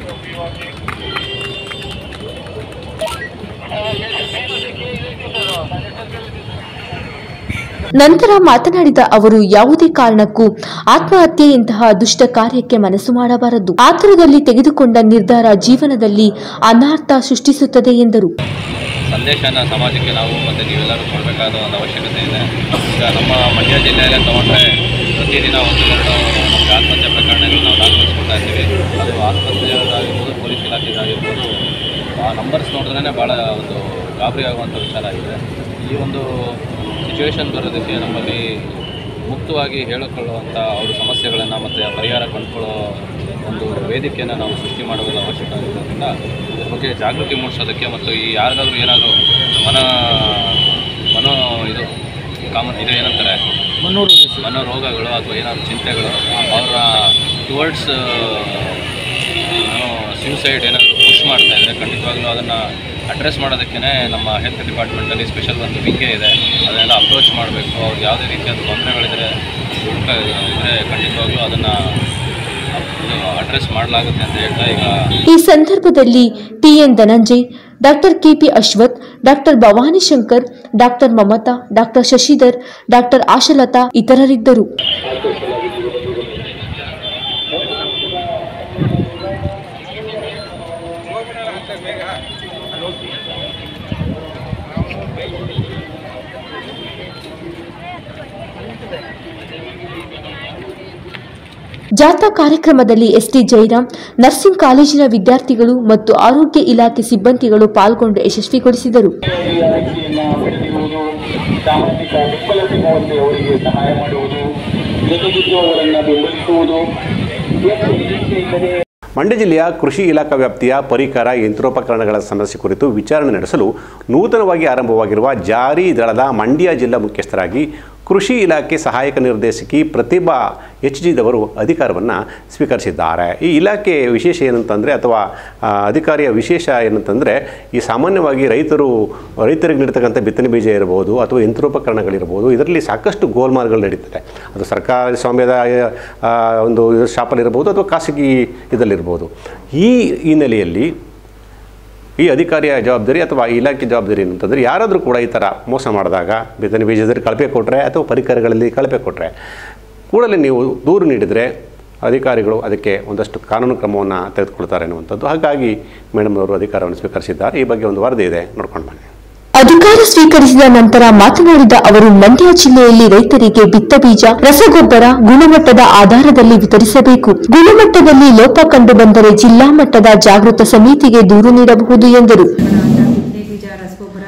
ನಂತರ ಮಾತನಾಡಿದ ಅವರು, ಯಾವುದೇ ಕಾರಣಕ್ಕೂ ಆತ್ಮಹತ್ಯೆಯಂತಹ ದುಷ್ಟ ಕಾರ್ಯಕ್ಕೆ ಮನಸ್ಸು ಮಾಡಬಾರದು. ಆತುರದಲ್ಲಿ ತೆಗೆದುಕೊಂಡ ನಿರ್ಧಾರ ಜೀವನದಲ್ಲಿ ಅನರ್ಥ ಸೃಷ್ಟಿಸುತ್ತದೆ ಎಂದರು. ಸಂದೇಶನ ಸಮಾಜಕ್ಕೆ ನಾವು ಮತ್ತು ನೀವೆಲ್ಲರೂ ಕೊಡಬೇಕಾದ ಒಂದು ಅವಶ್ಯಕತೆ ಇದೆ. ಈಗ ನಮ್ಮ ಮಂಡ್ಯ ಜಿಲ್ಲೆಯಲ್ಲೇ ತೊಗೊಂಡ್ರೆ ಪ್ರತಿದಿನ 1-2 ನಮಗೆ ಆತ್ಮಹತ್ಯೆ ಪ್ರಕರಣಗಳು ನಾವು ದಾಖಲಿಸ್ಕೊಳ್ತಾ ಇದ್ದೀವಿ. ಅದು ಆಸ್ಪತ್ರೆಯದಾಗಿರ್ಬೋದು, ಪೊಲೀಸ್ ಇಲಾಖೆದಾಗಿರ್ಬೋದು, ಆ ನಂಬರ್ಸ್ ನೋಡಿದ್ರೇ ಭಾಳ ಒಂದು ಗಾಬರಿ ಆಗುವಂಥ ವಿಚಾರ ಆಗಿದೆ. ಈ ಒಂದು ಸಿಚುವೇಶನ್ ಬರೋದಕ್ಕೆ ನಮ್ಮಲ್ಲಿ ಮುಕ್ತವಾಗಿ ಹೇಳಿಕೊಳ್ಳುವಂಥ ಅವ್ರ ಸಮಸ್ಯೆಗಳನ್ನು ಮತ್ತು ಪರಿಹಾರ ಕಂಡುಕೊಳ್ಳೋ ಒಂದು ವೇದಿಕೆಯನ್ನು ನಾವು ಸೃಷ್ಟಿ ಮಾಡುವುದು ಅವಶ್ಯಕ ಇರೋದ್ರಿಂದ ಇದ್ರ ಬಗ್ಗೆ ಜಾಗೃತಿ ಮೂಡಿಸೋದಕ್ಕೆ ಮತ್ತು ಈ ಯಾರಿಗಾದ್ರೂ ಏನಾದರೂ ಇದು ಕಾಮನ್ ಇದು ಏನಂತಾರೆ ಮನೋರೋಗಗಳು ಅಥವಾ ಏನಾದರೂ ಚಿಂತೆಗಳು ಅವರ ಟುವರ್ಡ್ಸ್ ಸ್ಯೂಸೈಡ್ ಏನಾದರೂ ಪುಷ್ ಮಾಡ್ತಾ ಇದ್ದರೆ ಖಂಡಿತವಾಗ್ಲೂ ಅದನ್ನು ಅಡ್ರೆಸ್ ಮಾಡೋದಕ್ಕೇ ನಮ್ಮ ಹೆಲ್ತ್ ಡಿಪಾರ್ಟ್ಮೆಂಟಲ್ಲಿ ಸ್ಪೆಷಲ್ ಒಂದು ವಿಂಗೇ ಇದೆ. ಅದನ್ನೆಲ್ಲ ಅಪ್ರೋಚ್ ಮಾಡಬೇಕು. ಅವ್ರಿಗೆ ಯಾವುದೇ ರೀತಿಯಾದ ತೊಂದರೆಗಳಿದ್ರೆ ಇದ್ದರೆ ಖಂಡಿತವಾಗ್ಲೂ ಅದನ್ನು ಅಡ್ರೆಸ್ ಮಾಡಲಾಗುತ್ತೆ ಅಂತ ಹೇಳ್ತಾ ಈಗ ಈ ಸಂದರ್ಭದಲ್ಲಿ TN Dhananjay, doctor KP Ashwath, doctor Bhavani Shankar, doctor Mamata, doctor Shashidhar, doctor Ashalata ಇತರರಿದ್ದರು. ಜಾಥಾ ಕಾರ್ಯಕ್ರಮದಲ್ಲಿ ಎಸ್ಟಿ ಜಯರಾಮ್, ನರ್ಸಿಂಗ್ ಕಾಲೇಜಿನ ವಿದ್ಯಾರ್ಥಿಗಳು ಮತ್ತು ಆರೋಗ್ಯ ಇಲಾಖೆ ಸಿಬ್ಬಂದಿಗಳು ಪಾಲ್ಗೊಂಡು ಯಶಸ್ವಿಗೊಳಿಸಿದರು. ಮಂಡ್ಯ ಜಿಲ್ಲೆಯ ಕೃಷಿ ಇಲಾಖಾ ವ್ಯಾಪ್ತಿಯ ಪರಿಕರ ಯಂತ್ರೋಪಕರಣಗಳ ಸಮಸ್ಯೆ ಕುರಿತು ವಿಚಾರಣೆ ನಡೆಸಲು ನೂತನವಾಗಿ ಆರಂಭವಾಗಿರುವ ಜಾರಿ ದಳದ ಮಂಡ್ಯ ಜಿಲ್ಲಾ ಮುಖ್ಯಸ್ಥರಾಗಿ ಕೃಷಿ ಇಲಾಖೆ ಸಹಾಯಕ ನಿರ್ದೇಶಕಿ ಪ್ರತಿಭಾ HG ದವರು ಅಧಿಕಾರವನ್ನು ಸ್ವೀಕರಿಸಿದ್ದಾರೆ. ಈ ಇಲಾಖೆ ವಿಶೇಷ ಏನಂತಂದರೆ ಅಥವಾ ಅಧಿಕಾರಿಯ ವಿಶೇಷ ಏನಂತಂದರೆ ಈ ಸಾಮಾನ್ಯವಾಗಿ ರೈತರಿಗೆ ನೀಡ್ತಕ್ಕಂಥ ಬಿತ್ತನೆ ಬೀಜ ಇರ್ಬೋದು ಅಥವಾ ಯಂತ್ರೋಪಕರಣಗಳಿರ್ಬೋದು, ಇದರಲ್ಲಿ ಸಾಕಷ್ಟು ಗೋಲ್ಮಾಲ್ಗಳು ನಡೀತದೆ. ಅದು ಸರ್ಕಾರಿ ಸ್ವಾಮ್ಯದ ಒಂದು ಶಾಪಲ್ಲಿರ್ಬೋದು ಅಥವಾ ಖಾಸಗಿ ಇದರಲ್ಲಿರ್ಬೋದು. ಈ ಹಿನ್ನೆಲೆಯಲ್ಲಿ ಈ ಅಧಿಕಾರಿಯ ಜವಾಬ್ದಾರಿ ಅಥವಾ ಇಲಾಖೆ ಜವಾಬ್ದಾರಿ ಏನಂತಂದರೆ ಯಾರಾದರೂ ಕೂಡ ಈ ಥರ ಮೋಸ ಮಾಡಿದಾಗ ಬಿತ್ತನೆ ಬೀಜದಲ್ಲಿ ಕಳಪೆ ಕೊಟ್ಟರೆ ಅಥವಾ ಪರಿಕರಗಳಲ್ಲಿ ಕಳಪೆ ಕೊಟ್ಟರೆ ಕೂಡಲೇ ನೀವು ದೂರು ನೀಡಿದರೆ ಅಧಿಕಾರಿಗಳು ಅದಕ್ಕೆ ಒಂದಷ್ಟು ಕಾನೂನು ಕ್ರಮವನ್ನು ತೆಗೆದುಕೊಳ್ತಾರೆ ಅನ್ನುವಂಥದ್ದು. ಹಾಗಾಗಿ ಮೇಡಮ್ ಅವರು ಅಧಿಕಾರವನ್ನು ಸ್ವೀಕರಿಸಿದ್ದಾರೆ. ಈ ಬಗ್ಗೆ ಒಂದು ವರದಿ ಇದೆ, ನೋಡ್ಕೊಂಡು ಬನ್ನಿ. ಅಧಿಕಾರ ಸ್ವೀಕರಿಸಿದ ನಂತರ ಮಾತನಾಡಿದ ಅವರು, ಮಂಡ್ಯ ಜಿಲ್ಲೆಯಲ್ಲಿ ರೈತರಿಗೆ ಬಿತ್ತ ಬೀಜ, ರಸಗೊಬ್ಬರ ಗುಣಮಟ್ಟದ ಆಧಾರದಲ್ಲಿ ವಿತರಿಸಬೇಕು. ಗುಣಮಟ್ಟದಲ್ಲಿ ಲೋಪ ಕಂಡು ಬಂದರೆ ಜಿಲ್ಲಾ ಮಟ್ಟದ ಜಾಗೃತ ಸಮಿತಿಗೆ ದೂರು ನೀಡಬಹುದು ಎಂದರು. ಬಿತ್ತನೆ ಬೀಜ, ರಸಗೊಬ್ಬರ,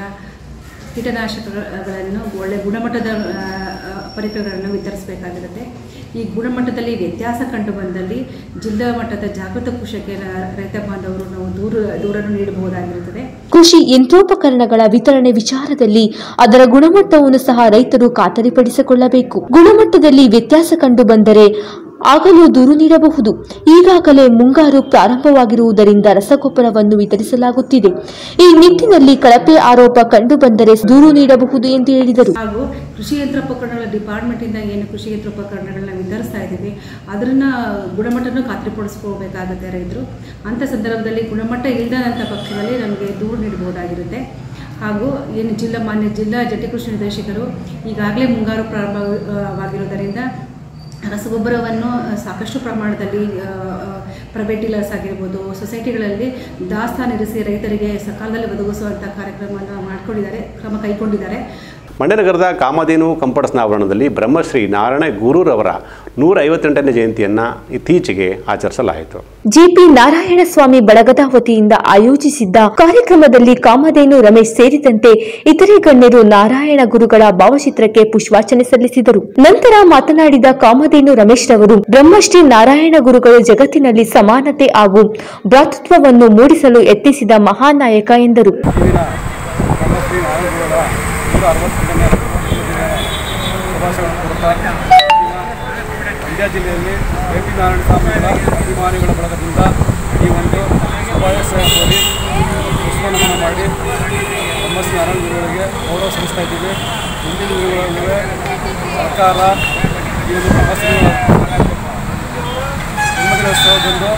ಕೀಟನಾಶಕಗಳನ್ನು ಒಳ್ಳೆ ಗುಣಮಟ್ಟದ ಪರಿಕರಗಳನ್ನು ವಿತರಿಸಬೇಕಾಗಿರುತ್ತೆ. ಈ ಗುಣಮಟ್ಟದಲ್ಲಿ ವ್ಯತ್ಯಾಸ ಕಂಡು ಬಂದಲ್ಲಿ ಜಿಲ್ಲಾ ಮಟ್ಟದ ಜಾಗೃತ ಕೃಷಿಗೆ ರೈತ ಬಾಂಧವರು ನಾವು ದೂರನ್ನು ನೀಡಬಹುದಾಗಿರುತ್ತದೆ. ಕೃಷಿ ಯಂತ್ರೋಪಕರಣಗಳ ವಿತರಣೆ ವಿಚಾರದಲ್ಲಿ ಅದರ ಗುಣಮಟ್ಟವನ್ನು ಸಹ ರೈತರು ಖಾತರಿಪಡಿಸಿಕೊಳ್ಳಬೇಕು. ಗುಣಮಟ್ಟದಲ್ಲಿ ವ್ಯತ್ಯಾಸ ಕಂಡು ಬಂದರೆ ಆಗಲೂ ದೂರು ನೀಡಬಹುದು. ಈಗಾಗಲೇ ಮುಂಗಾರು ಪ್ರಾರಂಭವಾಗಿರುವುದರಿಂದ ರಸಗೊಬ್ಬರವನ್ನು ವಿತರಿಸಲಾಗುತ್ತಿದೆ. ಈ ನಿಟ್ಟಿನಲ್ಲಿ ಕಳಪೆ ಆರೋಪ ಕಂಡು ಬಂದರೆ ದೂರು ನೀಡಬಹುದು ಎಂದು ಹೇಳಿದರು. ಹಾಗೂ ಕೃಷಿ ಯಂತ್ರೋಪಕರಣಗಳ ಡಿಪಾರ್ಟ್ಮೆಂಟ್ ಇಂದ ಏನು ಕೃಷಿ ಯಂತ್ರೋಪಕರಣಗಳನ್ನ ವಿತರಿಸ್ತಾ ಇದ್ದೀವಿ ಅದನ್ನ ಗುಣಮಟ್ಟವನ್ನು ಖಾತ್ರಿಪಡಿಸ್ಕೋಬೇಕಾಗುತ್ತೆ ರೈತರು. ಅಂತ ಸಂದರ್ಭದಲ್ಲಿ ಗುಣಮಟ್ಟ ಇಲ್ಲದಂಥ ಪಕ್ಷದಲ್ಲಿ ನಮಗೆ ದೂರು ನೀಡಬಹುದಾಗಿರುತ್ತೆ. ಹಾಗೂ ಏನು ಮಾನ್ಯ ಜಿಲ್ಲಾ ಜಂಟಿ ಕೃಷಿ ನಿರ್ದೇಶಕರು ಈಗಾಗಲೇ ಮುಂಗಾರು ಪ್ರಾರಂಭವಾಗಿರುವುದರಿಂದ ರಸಗೊಬ್ಬರವನ್ನು ಸಾಕಷ್ಟು ಪ್ರಮಾಣದಲ್ಲಿ ಪ್ರೈವೇಟ್ ಡೀಲರ್ಸ್ ಆಗಿರ್ಬೋದು, ಸೊಸೈಟಿಗಳಲ್ಲಿ ದಾಸ್ತಾನಿರಿಸಿ ರೈತರಿಗೆ ಸಕಾಲದಲ್ಲಿ ಒದಗಿಸುವಂಥ ಕಾರ್ಯಕ್ರಮವನ್ನು ಕ್ರಮ ಕೈಗೊಂಡಿದ್ದಾರೆ. ಮಂಡ್ಯ ನಗರದ ಕಾಮಧೇನು ಕಂಪೌಂಡ್ಸ್ನ ಆವರಣದಲ್ಲಿ ಬ್ರಹ್ಮಶ್ರೀ ನಾರಾಯಣ ಗುರೂರವರ 158ನೇ ಜಯಂತಿಯನ್ನು ಇತ್ತೀಚೆಗೆ ಆಚರಿಸಲಾಯಿತು. ಜಿಪಿ ನಾರಾಯಣಸ್ವಾಮಿ ಬಳಗದ ವತಿಯಿಂದ ಆಯೋಜಿಸಿದ್ದ ಕಾರ್ಯಕ್ರಮದಲ್ಲಿ ಕಾಮಧೇನು ರಮೇಶ್ ಸೇರಿದಂತೆ ಇತರೆ ಗಣ್ಯರು ನಾರಾಯಣ ಗುರುಗಳ ಭಾವಚಿತ್ರಕ್ಕೆ ಪುಷ್ಪಾರ್ಚನೆ ಸಲ್ಲಿಸಿದರು. ನಂತರ ಮಾತನಾಡಿದ ಕಾಮಧೇನು ರಮೇಶ್ ರವರು, ಬ್ರಹ್ಮಶ್ರೀ ನಾರಾಯಣ ಗುರುಗಳು ಜಗತ್ತಿನಲ್ಲಿ ಸಮಾನತೆ ಹಾಗೂ ಭ್ರಾತೃತ್ವವನ್ನು ಮೂಡಿಸಲು ಯತ್ನಿಸಿದ ಮಹಾನಾಯಕ ಎಂದರು. ಮಂಡ್ಯ ಜಿಲ್ಲೆಯಲ್ಲಿ KP ನಾರಾಯಣ ಸ್ವಾಮಿಗಳ ಅಭಿಮಾನಿಗಳ ಬಳಗದಿಂದ ಈ ಒಂದು ಶುಭಾಶಯ ಕೋರಿ ಪುಷ್ಪನಮನ ಮಾಡಿ ಬ್ರಹ್ಮಶ್ರೀ ನಾರಾಯಣ ಗುರುಗಳಿಗೆ ಗೌರವ ಸಲ್ಲಿಸ್ತಾ ಇದ್ದೀವಿ. ಮುಂದಿನ ದಿನಗಳಲ್ಲಿ ಸರ್ಕಾರ ಈ ಒಂದು ಬ್ರಹ್ಮಶ್ರೀಗಳ ಜನ್ಮದಿನೋತ್ಸವದಂದು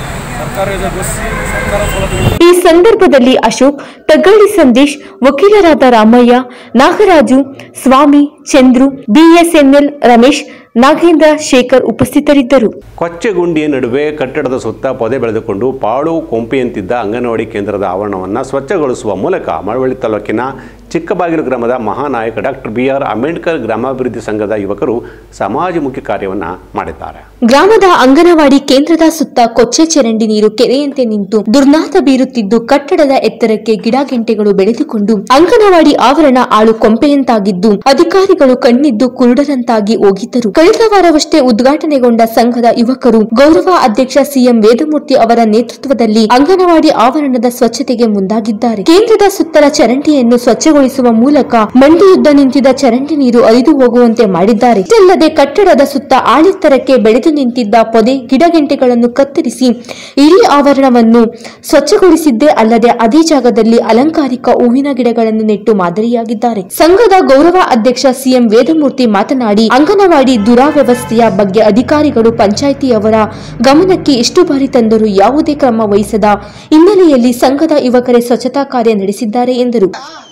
ಈ ಸಂದರ್ಭದಲ್ಲಿ ಅಶೋಕ್, ತಗ್ಗಳ್ಳಿ ಸಂದೇಶ್, ವಕೀಲರಾದ ರಾಮಯ್ಯ, ನಾಗರಾಜು, ಸ್ವಾಮಿ, ಚಂದ್ರು, BSNL ರಮೇಶ್, ನಾಗೇಂದ್ರ, ಶೇಖರ್ ಉಪಸ್ಥಿತರಿದ್ದರು. ಕೊಚ್ಚೆಗುಂಡಿಯ ನಡುವೆ ಕಟ್ಟಡದ ಸುತ್ತ ಪೊದೆ ಬೆಳೆದುಕೊಂಡು ಪಾಳು ಕೊಂಪೆಯಂತಿದ್ದ ಅಂಗನವಾಡಿ ಕೇಂದ್ರದ ಆವರಣವನ್ನು ಸ್ವಚ್ಛಗೊಳಿಸುವ ಮೂಲಕ ಮಳವಳ್ಳಿ ತಾಲೂಕಿನ ಚಿಕ್ಕಬಾಗಿಲು ಗ್ರಾಮದ ಮಹಾನಾಯಕ ಡಾಕ್ಟರ್ BR ಅಂಬೇಡ್ಕರ್ ಗ್ರಾಮಾಭಿವೃದ್ಧಿ ಸಂಘದ ಯುವಕರು ಸಮಾಜಮುಖಿ ಕಾರ್ಯವನ್ನು ಮಾಡಿದ್ದಾರೆ. ಗ್ರಾಮದ ಅಂಗನವಾಡಿ ಕೇಂದ್ರದ ಸುತ್ತ ಕೊಚ್ಚೆ ಚರಂಡಿ ನೀರು ಕೆರೆಯಂತೆ ನಿಂತು ದುರ್ನಾತ ಬೀರುತ್ತಿದ್ದು ಕಟ್ಟಡದ ಎತ್ತರಕ್ಕೆ ಗಿಡಗೆಂಟೆಗಳು ಬೆಳೆದುಕೊಂಡು ಅಂಗನವಾಡಿ ಆವರಣ ಆಳು ಕೊಂಪೆಯಂತಾಗಿದ್ದು ಅಧಿಕಾರಿಗಳು ಕಣ್ಣಿದ್ದು ಕುರುಡರಂತಾಗಿ ಹೋಗಿದ್ದರು. ಕಳೆದ ವಾರವಷ್ಟೇ ಉದ್ಘಾಟನೆಗೊಂಡ ಸಂಘದ ಯುವಕರು ಗೌರವ ಅಧ್ಯಕ್ಷ CM ವೇದಮೂರ್ತಿ ಅವರ ನೇತೃತ್ವದಲ್ಲಿ ಅಂಗನವಾಡಿ ಆವರಣದ ಸ್ವಚ್ಛತೆಗೆ ಮುಂದಾಗಿದ್ದಾರೆ. ಕೇಂದ್ರದ ಸುತ್ತಲ ಚರಂಡಿಯನ್ನು ಸ್ವಚ್ಛಗೊಳಿಸುವ ಮೂಲಕ ಮಂಡಿಯುದ್ದ ನಿಂತಿದ್ದ ಚರಂಡಿ ನೀರು ಹರಿದು ಹೋಗುವಂತೆ ಮಾಡಿದ್ದಾರೆ. ಇದಲ್ಲದೆ ಕಟ್ಟಡದ ಸುತ್ತ ಆಳೆತ್ತರಕ್ಕೆ ಬೆಳೆದು ನಿಂತಿದ್ದ ಪೊದೆ ಗಿಡಗೆಂಟೆಗಳನ್ನು ಕತ್ತರಿಸಿ ಇಡೀ ಆವರಣವನ್ನು ಸ್ವಚ್ಛಗೊಳಿಸಿದ್ದೇ ಅಲ್ಲದೆ ಅದೇ ಜಾಗದಲ್ಲಿ ಅಲಂಕಾರಿಕ ಹೂವಿನ ಗಿಡಗಳನ್ನು ನೆಟ್ಟು ಮಾದರಿಯಾಗಿದ್ದಾರೆ. ಸಂಘದ ಗೌರವ ಅಧ್ಯಕ್ಷ CM ವೇದಮೂರ್ತಿ ಮಾತನಾಡಿ, ಅಂಗನವಾಡಿ ದುರಾವ್ಯವಸ್ಥೆಯ ಬಗ್ಗೆ ಅಧಿಕಾರಿಗಳು ಪಂಚಾಯಿತಿಯವರ ಗಮನಕ್ಕೆ ಎಷ್ಟು ಬಾರಿ ತಂದರೂ ಯಾವುದೇ ಕ್ರಮ ವಹಿಸದ ಹಿನ್ನೆಲೆಯಲ್ಲಿ ಸಂಘದ ಯುವಕರೇ ಸ್ವಚ್ಛತಾ ಕಾರ್ಯ ನಡೆಸಿದ್ದಾರೆ ಎಂದರು.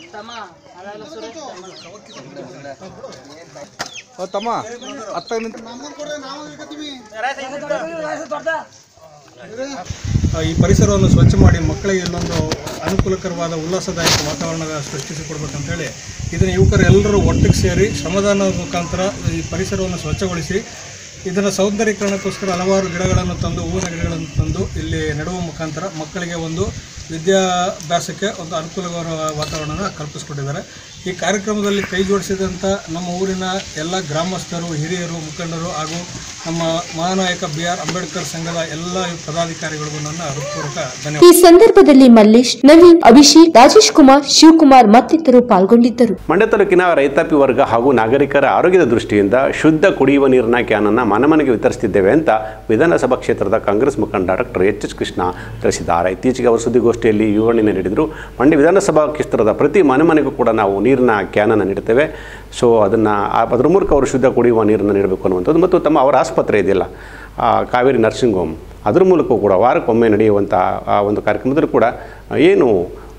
ಈ ಪರಿಸರವನ್ನು ಸ್ವಚ್ಛ ಮಾಡಿ ಮಕ್ಕಳಿಗೆ ಎಲ್ಲೊಂದು ಅನುಕೂಲಕರವಾದ ಉಲ್ಲಾಸದಾಯಕ ವಾತಾವರಣ ಸೃಷ್ಟಿಸಿಕೊಡ್ಬೇಕಂತೇಳಿ ಇದನ್ನು ಯುವಕರೆಲ್ಲರೂ ಒಟ್ಟಿಗೆ ಸೇರಿ ಶ್ರಮದಾನದ ಮುಖಾಂತರ ಈ ಪರಿಸರವನ್ನು ಸ್ವಚ್ಛಗೊಳಿಸಿ ಇದನ್ನು ಸೌಂದರ್ಯೀಕರಣಕ್ಕೋಸ್ಕರ ಹಲವಾರು ಗಿಡಗಳನ್ನು ತಂದು ಹೂವಿನ ಗಿಡಗಳನ್ನು ತಂದು ಇಲ್ಲಿ ನೆಡುವ ಮುಖಾಂತರ ಮಕ್ಕಳಿಗೆ ಒಂದು ವಿದ್ಯಾಭ್ಯಾಸಕ್ಕೆ ಒಂದು ಅನುಕೂಲಕರ ವಾತಾವರಣ ಕಲ್ಪಿಸಿಕೊಟ್ಟಿದ್ದಾರೆ. ಈ ಕಾರ್ಯಕ್ರಮದಲ್ಲಿ ಕೈ ಜೋಡಿಸಿದಂಥ ನಮ್ಮ ಊರಿನ ಎಲ್ಲ ಗ್ರಾಮಸ್ಥರು, ಹಿರಿಯರು, ಮುಖಂಡರು ಹಾಗೂ ನಮ್ಮ ಮಹಾನಾಯಕ BR ಅಂಬೇಡ್ಕರ್ ಸಂಘದ ಎಲ್ಲ ಪದಾಧಿಕಾರಿಗಳಿಗೂ ನನ್ನ ಹೃತ್ಪೂರ್ವಕ ಧನ್ಯವಾದ. ಈ ಸಂದರ್ಭದಲ್ಲಿ ಮಲ್ಲೇಶ್, ನವೀನ್, ಅಭಿಷೇಕ್, ರಾಜೇಶ್ ಕುಮಾರ್, ಶಿವಕುಮಾರ್ ಮತ್ತಿತರರು ಪಾಲ್ಗೊಂಡಿದ್ದರು. ಮಂಡ್ಯ ತಾಲೂಕಿನ ರೈತಾಪಿ ವರ್ಗ ಹಾಗೂ ನಾಗರಿಕರ ಆರೋಗ್ಯದ ದೃಷ್ಟಿಯಿಂದ ಶುದ್ಧ ಕುಡಿಯುವ ನೀರಿನ ಕ್ಯಾನನ್ನು ಮನೆಗೆ ವಿತರಿಸುತ್ತಿದ್ದೇವೆ ಅಂತ ವಿಧಾನಸಭಾ ಕ್ಷೇತ್ರದ ಕಾಂಗ್ರೆಸ್ ಮುಖಂಡ ಡಾಕ್ಟರ್ H. ಕೃಷ್ಣ ತಿಳಿಸಿದ್ದಾರೆ. ಇತ್ತೀಚೆಗೆ ಅವರು ಸುದ್ದಿಗೋಷ್ಠಿಯಲ್ಲಿ ವಿವರಣೆ ನೀಡಿದರು. ಮಂಡ್ಯ ವಿಧಾನಸಭಾ ಕ್ಷೇತ್ರದ ಪ್ರತಿ ಮನೆಗೂ ಕೂಡ ನಾವು ನೀರಿನ ಕ್ಯಾನನ್ನು ನೀಡುತ್ತೇವೆ. ಸೊ ಅದರ ಮೂಲಕ ಅವರು ಶುದ್ಧ ಕುಡಿಯುವ ನೀರನ್ನು ನೀಡಬೇಕು ಅನ್ನುವಂಥದ್ದು ಮತ್ತು ಅವರ ಆಸ್ಪತ್ರೆ ಇದೆಯಲ್ಲ ಕಾವೇರಿ ನರ್ಸಿಂಗ್ ಹೋಮ್ ಅದರ ಮೂಲಕ ಕೂಡ ವಾರಕ್ಕೊಮ್ಮೆ ನಡೆಯುವಂಥ ಆ ಒಂದು ಕಾರ್ಯಕ್ರಮದಲ್ಲಿ ಕೂಡ ಏನು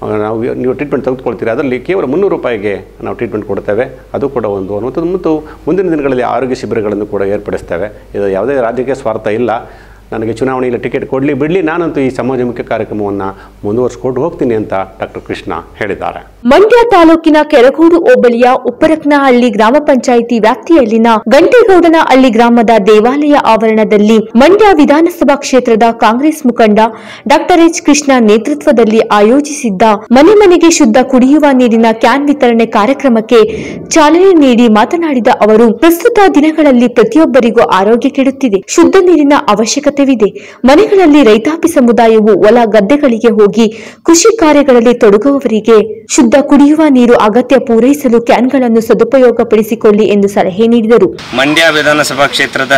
ನೀವು ಟ್ರೀಟ್ಮೆಂಟ್ ತೆಗೆದುಕೊಳ್ತೀರಿ ಅದರಲ್ಲಿ ಕೇವಲ 300 ರೂಪಾಯಿಗೆ ನಾವು ಟ್ರೀಟ್ಮೆಂಟ್ ಕೊಡ್ತೇವೆ. ಅದು ಕೂಡ ಒಂದು ಅನ್ನುವಂಥದ್ದು ಮತ್ತು ಮುಂದಿನ ದಿನಗಳಲ್ಲಿ ಆರೋಗ್ಯ ಶಿಬಿರಗಳನ್ನು ಕೂಡ ಏರ್ಪಡಿಸ್ತೇವೆ. ಇದು ಯಾವುದೇ ರಾಜಕೀಯ ಸ್ವಾರ್ಥ ಇಲ್ಲ. ನನಗೆ ಚುನಾವಣೆಯಲ್ಲಿ ಟಿಕೆಟ್ ಕೊಡಲಿ ಬಿಡಲಿ, ನಾನಂತೂ ಈ ಸಮಾಜಮುಖಿ ಕಾರ್ಯಕ್ರಮವನ್ನು ಮುಂದುವರಿಸಿಕೊಂಡು ಹೋಗ್ತೀನಿ ಅಂತ ಡಾಕ್ಟರ್ ಕೃಷ್ಣ ಹೇಳಿದ್ದಾರೆ. ಮಂಡ್ಯ ತಾಲೂಕಿನ ಕೆರಗೋಡು ಹೋಬಳಿಯ ಉಪ್ಪರಕ್ನಹಳ್ಳಿ ಗ್ರಾಮ ಪಂಚಾಯಿತಿ ವ್ಯಾಪ್ತಿಯಲ್ಲಿನ ಗಂಟೇಗೌಡನ ಹಳ್ಳಿ ಗ್ರಾಮದ ದೇವಾಲಯ ಆವರಣದಲ್ಲಿ ಮಂಡ್ಯ ವಿಧಾನಸಭಾ ಕ್ಷೇತ್ರದ ಕಾಂಗ್ರೆಸ್ ಮುಖಂಡ ಡಾಕ್ಟರ್ H. ಕೃಷ್ಣ ನೇತೃತ್ವದಲ್ಲಿ ಆಯೋಜಿಸಿದ್ದ ಮನೆಗೆ ಶುದ್ಧ ಕುಡಿಯುವ ನೀರಿನ ಕ್ಯಾನ್ ವಿತರಣೆ ಕಾರ್ಯಕ್ರಮಕ್ಕೆ ಚಾಲನೆ ನೀಡಿ ಮಾತನಾಡಿದ ಅವರು, ಪ್ರಸ್ತುತ ದಿನಗಳಲ್ಲಿ ಪ್ರತಿಯೊಬ್ಬರಿಗೂ ಆರೋಗ್ಯ ಕೆಡುತ್ತಿದೆ. ಶುದ್ಧ ನೀರಿನ ಅವಶ್ಯಕತೆವಿದೆ. ಮನೆಗಳಲ್ಲಿ ರೈತಾಪಿ ಸಮುದಾಯವು ಹೊಲ ಗದ್ದೆಗಳಿಗೆ ಹೋಗಿ ಕೃಷಿ ಕಾರ್ಯಗಳಲ್ಲಿ ತೊಡಗುವವರಿಗೆ ಶುದ್ಧ ಕುಡಿಯುವ ನೀರು ಅಗತ್ಯ ಪೂರೈಸಲು ಕ್ಯಾನ್ಗಳನ್ನು ಸದುಪಯೋಗಪಡಿಸಿಕೊಳ್ಳಿ ಎಂದು ಸಲಹೆ ನೀಡಿದರು. ಮಂಡ್ಯ ವಿಧಾನಸಭಾ ಕ್ಷೇತ್ರದ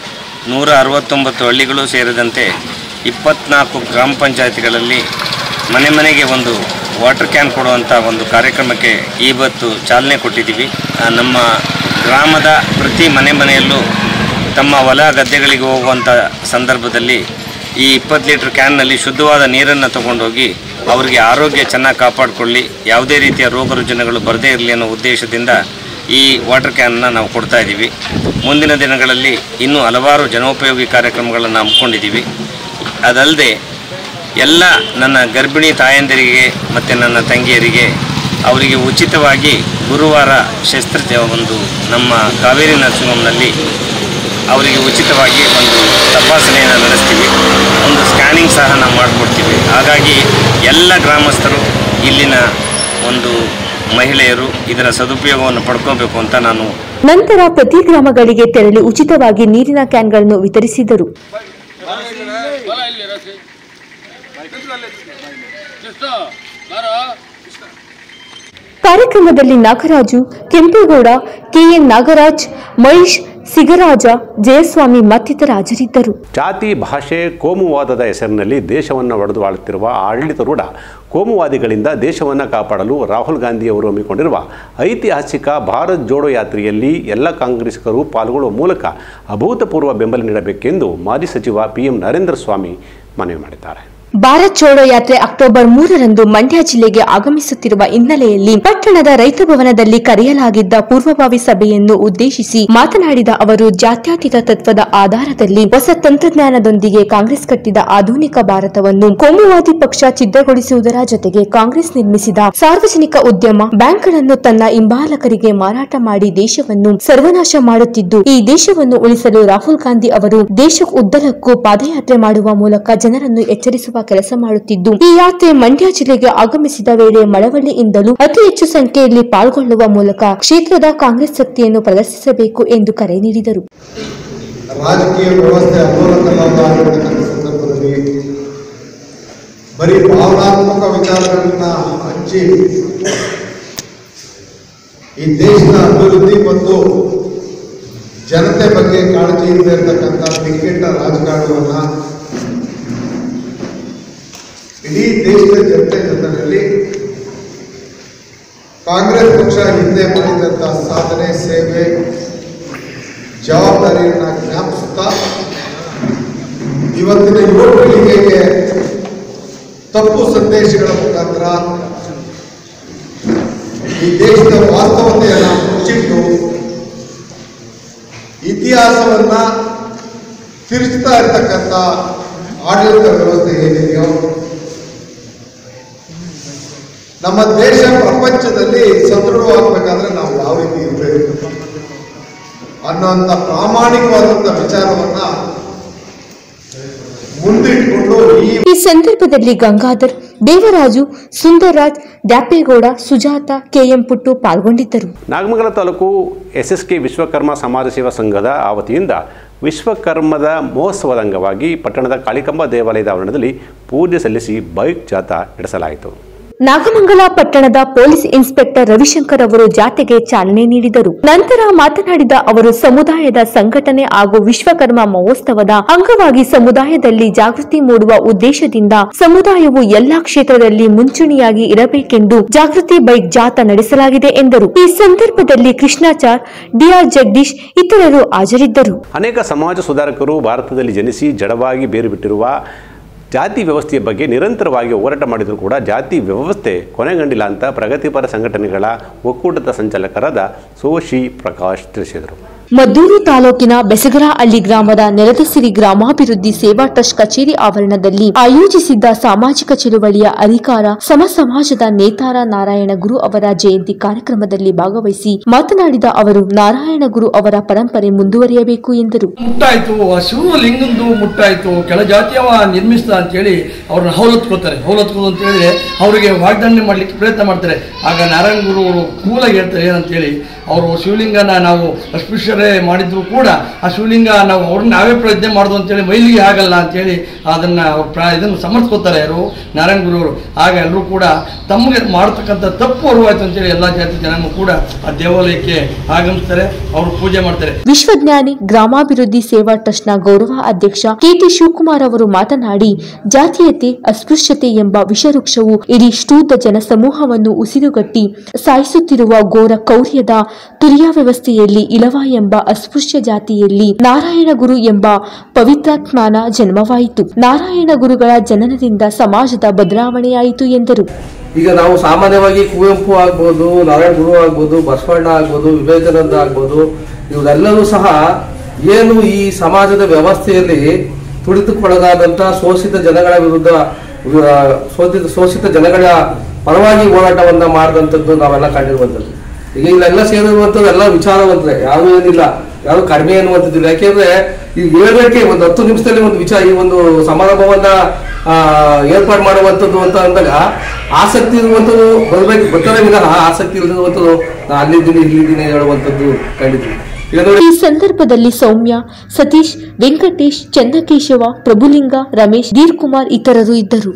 169 ಹಳ್ಳಿಗಳು ಸೇರಿದಂತೆ 24 ಗ್ರಾಮ ಪಂಚಾಯತಿಗಳಲ್ಲಿ ಮನೆಗೆ ಒಂದು ವಾಟರ್ ಕ್ಯಾನ್ ಕೊಡುವಂಥ ಒಂದು ಕಾರ್ಯಕ್ರಮಕ್ಕೆ ಇವತ್ತು ಚಾಲನೆ ಕೊಟ್ಟಿದ್ದೀವಿ. ನಮ್ಮ ಗ್ರಾಮದ ಪ್ರತಿ ಮನೆಯಲ್ಲೂ ತಮ್ಮ ಹೊಲ ಗದ್ದೆಗಳಿಗೆ ಹೋಗುವಂಥ ಸಂದರ್ಭದಲ್ಲಿ ಈ 20 ಲೀಟರ್ ಕ್ಯಾನ್ನಲ್ಲಿ ಶುದ್ಧವಾದ ನೀರನ್ನು ತಗೊಂಡೋಗಿ ಅವರಿಗೆ ಆರೋಗ್ಯ ಚೆನ್ನಾಗಿ ಕಾಪಾಡಿಕೊಳ್ಳಿ, ಯಾವುದೇ ರೀತಿಯ ರೋಗ ರುಜಿನಗಳು ಬರದೇ ಇರಲಿ ಅನ್ನೋ ಉದ್ದೇಶದಿಂದ ಈ ವಾಟರ್ ಕ್ಯಾನನ್ನು ನಾವು ಕೊಡ್ತಾ ಇದ್ದೀವಿ. ಮುಂದಿನ ದಿನಗಳಲ್ಲಿ ಇನ್ನೂ ಹಲವಾರು ಜನೋಪಯೋಗಿ ಕಾರ್ಯಕ್ರಮಗಳನ್ನು ಹಮ್ಮಿಕೊಂಡಿದ್ದೀವಿ. ಅದಲ್ಲದೆ ಎಲ್ಲ ನನ್ನ ಗರ್ಭಿಣಿ ತಾಯಂದಿರಿಗೆ ಮತ್ತು ನನ್ನ ತಂಗಿಯರಿಗೆ ಅವರಿಗೆ ಉಚಿತವಾಗಿ ಗುರುವಾರ ಒಂದು ನಮ್ಮ ಕಾವೇರಿ ನರ್ಸಿಂಗ್ ಹೋಮ್ನಲ್ಲಿ ಅವರಿಗೆ ಉಚಿತವಾಗಿ ಒಂದು ತಪಾಸಣೆಯನ್ನು ನಡೆಸ್ತೀವಿ. ಒಂದು ಸ್ಕ್ಯಾನಿಂಗ್ ಸಹ ನಾವು ಮಾಡಿಕೊಡ್ತೀವಿ. ಹಾಗಾಗಿ ಎಲ್ಲ ಗ್ರಾಮಸ್ಥರು, ಇಲ್ಲಿನ ಒಂದು ಮಹಿಳೆಯರು ಇದರ ಸದುಪಯೋಗವನ್ನು ಪಡ್ಕೋಬೇಕು ಅಂತ ನಾನು ನಂತರ ಪ್ರತಿ ಗ್ರಾಮಗಳಿಗೆ ತೆರಳಿ ಉಚಿತವಾಗಿ ನೀರಿನ ಕ್ಯಾನ್ಗಳನ್ನು ವಿತರಿಸಿದರು. ಕಾರ್ಯಕ್ರಮದಲ್ಲಿ ನಾಗರಾಜು, ಕೆಂಪೇಗೌಡ, KN ನಾಗರಾಜ್, ಮಹೇಶ್, ಸಿಗರಾಜ, ಜಯಸ್ವಾಮಿ ಮತ್ತಿತರ ಹಾಜರಿದ್ದರು. ಜಾತಿ, ಭಾಷೆ, ಕೋಮುವಾದದ ಹೆಸರಿನಲ್ಲಿ ದೇಶವನ್ನು ಒಡೆದು ಆಳುತ್ತಿರುವ ಆಡಳಿತಾರೂಢ ಕೋಮುವಾದಿಗಳಿಂದ ದೇಶವನ್ನು ಕಾಪಾಡಲು ರಾಹುಲ್ ಗಾಂಧಿಯವರು ಹಮ್ಮಿಕೊಂಡಿರುವ ಐತಿಹಾಸಿಕ ಭಾರತ್ ಜೋಡೋ ಯಾತ್ರೆಯಲ್ಲಿ ಎಲ್ಲ ಕಾಂಗ್ರೆಸ್ಸಿಗರು ಪಾಲ್ಗೊಳ್ಳುವ ಮೂಲಕ ಅಭೂತಪೂರ್ವ ಬೆಂಬಲ ನೀಡಬೇಕೆಂದು ಮಾಜಿ ಸಚಿವ PM ನರೇಂದ್ರ ಸ್ವಾಮಿ ಮನವಿ ಮಾಡಿದ್ದಾರೆ. ಭಾರತ್ ಜೋಡೋ ಯಾತ್ರೆ ಅಕ್ಟೋಬರ್ 3ರಂದು ಮಂಡ್ಯ ಜಿಲ್ಲೆಗೆ ಆಗಮಿಸುತ್ತಿರುವ ಹಿನ್ನೆಲೆಯಲ್ಲಿ ಪಟ್ಟಣದ ರೈತ ಭವನದಲ್ಲಿ ಕರೆಯಲಾಗಿದ್ದ ಪೂರ್ವಭಾವಿ ಸಭೆಯನ್ನು ಉದ್ದೇಶಿಸಿ ಮಾತನಾಡಿದ ಅವರು, ಜಾತ್ಯತೀತ ತತ್ವದ ಆಧಾರದಲ್ಲಿ ಹೊಸ ತಂತ್ರಜ್ಞಾನದೊಂದಿಗೆ ಕಾಂಗ್ರೆಸ್ ಕಟ್ಟಿದ ಆಧುನಿಕ ಭಾರತವನ್ನು ಕೋಮುವಾದಿ ಪಕ್ಷ ಛಿದ್ರಗೊಳಿಸುವುದರ ಜೊತೆಗೆ ಕಾಂಗ್ರೆಸ್ ನಿರ್ಮಿಸಿದ ಸಾರ್ವಜನಿಕ ಉದ್ಯಮ ಬ್ಯಾಂಕ್ಗಳನ್ನು ತನ್ನ ಹಿಂಬಾಲಕರಿಗೆ ಮಾರಾಟ ಮಾಡಿ ದೇಶವನ್ನು ಸರ್ವನಾಶ ಮಾಡುತ್ತಿದ್ದು, ಈ ದೇಶವನ್ನು ಉಳಿಸಲು ರಾಹುಲ್ ಗಾಂಧಿ ಅವರು ದೇಶವುದ್ದಕ್ಕೂ ಪಾದಯಾತ್ರೆ ಮಾಡುವ ಮೂಲಕ ಜನರನ್ನು ಎಚ್ಚರಿಸುವ ಕೆಲಸ ಮಾಡುತ್ತಿದ್ದು, ಈ ಯಾತ್ರೆ ಮಂಡ್ಯ ಜಿಲ್ಲೆಗೆ ಆಗಮಿಸಿದ ವೇಳೆ ಮಳವಳ್ಳಿಯಿಂದಲೂ ಅತಿ ಹೆಚ್ಚು ಸಂಖ್ಯೆಯಲ್ಲಿ ಪಾಲ್ಗೊಳ್ಳುವ ಮೂಲಕ ಕ್ಷೇತ್ರದ ಕಾಂಗ್ರೆಸ್ ಶಕ್ತಿಯನ್ನು ಪ್ರದರ್ಶಿಸಬೇಕು ಎಂದು ಕರೆ ನೀಡಿದರು. ರಾಜಕೀಯ ವ್ಯವಸ್ಥೆ ಅಲ್ಲೋಲಕಲ್ಲೋಲವಾಗಿರತಕ್ಕಂಥ ಸಂದರ್ಭದಲ್ಲಿ ಬರೀ ಭಾವನಾತ್ಮಕ ವಿಚಾರಗಳನ್ನ ಹಂಚಿ ಈ ದೇಶದ ಅಭಿವೃದ್ಧಿ ಮತ್ತು ಜನತೆ ಬಗ್ಗೆ ಕಾಳಜಿ ಇಲ್ಲದೆ ಇರತಕ್ಕಂಥ ದಿಕ್ಕೆಟ್ಟ ರಾಜಕಾರಣವನ್ನ ಇಡೀ ದೇಶದ ಜನತೆ ಜೊತೆಯಲ್ಲಿ ಕಾಂಗ್ರೆಸ್ ಪಕ್ಷ ಹಿಂದೆ ಮಾಡಿದಂತಹ ಸಾಧನೆ, ಸೇವೆ, ಜವಾಬ್ದಾರಿಯನ್ನ ಜ್ಞಾಪಿಸುತ್ತಾ ಇವತ್ತಿನ ಯುವ ಪೀಳಿಗೆಗೆ ತಪ್ಪು ಸಂದೇಶಗಳ ಮುಖಾಂತರ ಈ ದೇಶದ ವಾಸ್ತವತೆಯನ್ನು ಮುಚ್ಚಿಟ್ಟು ಇತಿಹಾಸವನ್ನ ತಿರುಚ್ತಾ ಇರತಕ್ಕಂಥ ಆಡಳಿತ ವ್ಯವಸ್ಥೆ ಏನಿದೆಯೋ, ನಮ್ಮ ದೇಶ ಪ್ರಪಂಚದಲ್ಲಿ ಸದೃಢವಾಗಬೇಕಾದ್ರೆ ನಾವು ಯಾವ ರೀತಿ ಇರಬೇಕು ಅನ್ನೋಂಥ ಪ್ರಾಮಾಣಿಕವಾದಂಥ ವಿಚಾರವನ್ನ ಮುಂದಿಟ್ಟುಕೊಂಡು ಈ ಸಂದರ್ಭದಲ್ಲಿ ಗಂಗಾಧರ್, ದೇವರಾಜು, ಸುಂದರರಾಜ್, ದ್ಯಾಪೇಗೌಡ, ಸುಜಾತ, ಕೆಎಂ ಪುಟ್ಟು ಪಾಲ್ಗೊಂಡಿದ್ದರು. ನಾಗಮಂಗಲ ತಾಲೂಕು SSK ವಿಶ್ವಕರ್ಮ ಸಮಾಜ ಸೇವಾ ಸಂಘದ ವತಿಯಿಂದ ವಿಶ್ವಕರ್ಮದ ಮಹೋತ್ಸವದ ಅಂಗವಾಗಿ ಪಟ್ಟಣದ ಕಾಳಿಕಾಂಬ ದೇವಾಲಯದ ಆವರಣದಲ್ಲಿ ಪೂಜೆ ಸಲ್ಲಿಸಿ ಬೈಕ್ ಜಾಥಾ ನಡೆಸಲಾಯಿತು. ನಾಗಮಂಗಲ ಪಟ್ಟಣದ ಪೊಲೀಸ್ ಇನ್ಸ್ಪೆಕ್ಟರ್ ರವಿಶಂಕರ್ ಅವರು ಜಾಥೆಗೆ ಚಾಲನೆ ನೀಡಿದರು. ನಂತರ ಮಾತನಾಡಿದ ಅವರು, ಸಮುದಾಯದ ಸಂಘಟನೆ ಹಾಗೂ ವಿಶ್ವಕರ್ಮ ಮಹೋತ್ಸವದ ಅಂಗವಾಗಿ ಸಮುದಾಯದಲ್ಲಿ ಜಾಗೃತಿ ಮೂಡುವ ಉದ್ದೇಶದಿಂದ ಸಮುದಾಯವು ಎಲ್ಲಾ ಕ್ಷೇತ್ರದಲ್ಲಿ ಮುಂಚೂಣಿಯಾಗಿ ಇರಬೇಕೆಂದು ಜಾಗೃತಿ ಬೈಕ್ ಜಾಥಾ ನಡೆಸಲಾಗಿದೆ ಎಂದರು. ಈ ಸಂದರ್ಭದಲ್ಲಿ ಕೃಷ್ಣಾಚಾರ್, ಡಿಆರ್ ಜಗದೀಶ್ ಇತರರು ಹಾಜರಿದ್ದರು. ಅನೇಕ ಸಮಾಜ ಸುಧಾರಕರು ಭಾರತದಲ್ಲಿ ಜನಿಸಿ ಜಡವಾಗಿ ಬೇರು ಬಿಟ್ಟಿರುವ ಜಾತಿ ವ್ಯವಸ್ಥೆಯ ಬಗ್ಗೆ ನಿರಂತರವಾಗಿ ಹೋರಾಟ ಮಾಡಿದರೂ ಕೂಡ ಜಾತಿ ವ್ಯವಸ್ಥೆ ಕೊನೆಗೊಂಡಿಲ್ಲ ಅಂತ ಪ್ರಗತಿಪರ ಸಂಘಟನೆಗಳ ಒಕ್ಕೂಟದ ಸಂಚಾಲಕರಾದ ಸೋಶಿ ಪ್ರಕಾಶ್ ತಿಳಿಸಿದರು. ಮದ್ದೂರು ತಾಲೂಕಿನ ಬೆಸಗರಹಳ್ಳಿ ಗ್ರಾಮದ ನೆಲದಸಿರಿ ಗ್ರಾಮಾಭಿವೃದ್ಧಿ ಸೇವಾ ಟ್ರಸ್ಟ್ ಕಚೇರಿ ಆವರಣದಲ್ಲಿ ಆಯೋಜಿಸಿದ್ದ ಸಾಮಾಜಿಕ ಚಳುವಳಿಯ ಅಧಿಕಾರ ಸಮಾಜದ ನೇತಾರ ನಾರಾಯಣಗುರು ಅವರ ಜಯಂತಿ ಕಾರ್ಯಕ್ರಮದಲ್ಲಿ ಭಾಗವಹಿಸಿ ಮಾತನಾಡಿದ ಅವರು, ನಾರಾಯಣಗುರು ಅವರ ಪರಂಪರೆ ಮುಂದುವರಿಯಬೇಕು ಎಂದರು. ಮುಟ್ಟಾಯ್ತು, ಶಿವಲಿಂಗಂದು ಮುಟ್ಟಾಯ್ತು, ಕೆಳಜಾತಿಯವ ನಿರ್ಮಿಸಿದ ಅಂತ ಹೇಳಿ ಅವ್ರನ್ನ ಹೌಲತ್ಕೋತಾರೆ. ಹೌಲತ್ಕೋದು ಅಂತ ಹೇಳಿದ್ರೆ ಅವರಿಗೆ ವಾಗ್ದಾನ ಮಾಡ್ಲಿಕ್ಕೆ ಪ್ರಯತ್ನ ಮಾಡ್ತಾರೆ. ಆಗ ನಾರಾಯಣಗುರು ಅವರು ಕೂಲಾಗಿ ಹೇಳ್ತಾರೆ ಏನಂತೇಳಿ, ಅವರು ಶಿವಲಿಂಗನ ನಾವು ಅಸ್ಪೃಶ್ಯರೇ ಮಾಡಿದ್ರು ಕೂಡ ಆ ಶಿವಲಿಂಗ ನಾವು ಅವ್ರನ್ನ ನಾವೇ ಪ್ರಯತ್ನ ಮಾಡೋದು ಅಂತೇಳಿ ಮೈಲಿಗೆ ಆಗಲ್ಲ ಅಂತೇಳಿ ಅದನ್ನು ಇದನ್ನು ಸಮರ್ಥಿಸ್ಕೋತಾರೆ ಯಾರು, ನಾರಾಯಣ ಗುರುವರು. ಆಗ ಎಲ್ಲರೂ ಕೂಡ ತಮಗೆ ಮಾಡತಕ್ಕಂಥ ತಪ್ಪು ಅರಿವಾಯ್ತು ಅಂತೇಳಿ ಎಲ್ಲ ಜಾತಿ ಜನಾಂಗ ಕೂಡ ಆ ದೇವಾಲಯಕ್ಕೆ ಆಗಮಿಸ್ತಾರೆ, ಅವರು ಪೂಜೆ ಮಾಡ್ತಾರೆ. ವಿಶ್ವಜ್ಞಾನಿ ಗ್ರಾಮಾಭಿವೃದ್ಧಿ ಸೇವಾ ಟ್ರಸ್ಟ್ನ ಗೌರವ ಅಧ್ಯಕ್ಷ KT ಶಿವಕುಮಾರ್ ಅವರು ಮಾತನಾಡಿ, ಜಾತೀಯತೆ, ಅಸ್ಪೃಶ್ಯತೆ ಎಂಬ ವಿಷವೃಕ್ಷವು ಇಡೀ ಷ್ಟೂದ ಜನಸಮೂಹವನ್ನು ಉಸಿರುಗಟ್ಟಿ ಸಾಯಿಸುತ್ತಿರುವ ಘೋರ ಕೌರ್ಯದ ತುರಿಯ ವ್ಯವಸ್ಥೆಯಲ್ಲಿ ಇಳವ ಎಂಬ ಅಸ್ಪೃಶ್ಯ ಜಾತಿಯಲ್ಲಿ ನಾರಾಯಣಗುರು ಎಂಬ ಪವಿತ್ರಾತ್ಮನ ಜನ್ಮವಾಯಿತು. ನಾರಾಯಣಗುರುಗಳ ಜನನದಿಂದ ಸಮಾಜದ ಬದಲಾವಣೆಯಾಯಿತು ಎಂದರು. ಈಗ ನಾವು ಸಾಮಾನ್ಯವಾಗಿ ಕುವೆಂಪು ಆಗ್ಬೋದು, ನಾರಾಯಣ ಗುರು ಆಗ್ಬೋದು, ಬಸವಣ್ಣ ಆಗ್ಬೋದು, ವಿವೇಕಾನಂದ ಆಗ್ಬೋದು, ಇವರೆಲ್ಲರೂ ಸಹ ಏನು ಈ ಸಮಾಜದ ವ್ಯವಸ್ಥೆಯಲ್ಲಿ ತುಳಿತಕ್ಕೊಳಗಾದಂತ ಶೋಷಿತ ಜನಗಳ ವಿರುದ್ಧ ಶೋಷಿತ ಜನಗಳ ಪರವಾಗಿ ಹೋರಾಟವನ್ನ ಮಾಡಿದಂಥದ್ದು ನಾವೆಲ್ಲ ಕಂಡಿರುವಂಥದ್ದು. ಈಗ ಇಲ್ಲೆಲ್ಲ ಸೇರಿರುವಂಥದ್ದು ಎಲ್ಲ ವಿಚಾರವಂತರೆ, ಯಾರು ಏನಿಲ್ಲ, ಯಾರು ಕಡಿಮೆ ಅನ್ನುವಂಥದ್ದಿಲ್ಲ. ಯಾಕೆಂದ್ರೆ ಈಗ ಹೇಳಕ್ಕೆ ಒಂದು 10 ನಿಮಿಷದಲ್ಲಿ ಒಂದು ಈ ಒಂದು ಸಮಾರಂಭವನ್ನ ಏರ್ಪಾಡು ಮಾಡುವಂಥದ್ದು ಅಂತ ಅಂದಾಗ ಆಸಕ್ತಿ ಇರುವಂಥದ್ದು ಬರ್ತಾರೆ ವಿನಃ ಆಸಕ್ತಿ ಇರುವಂಥದ್ದು ಅಲ್ಲಿದ್ದೀನಿ ಇಲ್ಲಿದ್ದೀನಿ ಹೇಳುವಂಥದ್ದು ಕಂಡಿದ್ದೀವಿ. ಈ ಸಂದರ್ಭದಲ್ಲಿ ಸೌಮ್ಯ, ಸತೀಶ್, ವೆಂಕಟೇಶ್, ಚಂದ್ರಕೇಶವ, ಪ್ರಭುಲಿಂಗ, ರಮೇಶ್, ಧೀರ್ ಕುಮಾರ್ ಇತರರು ಇದ್ದರು.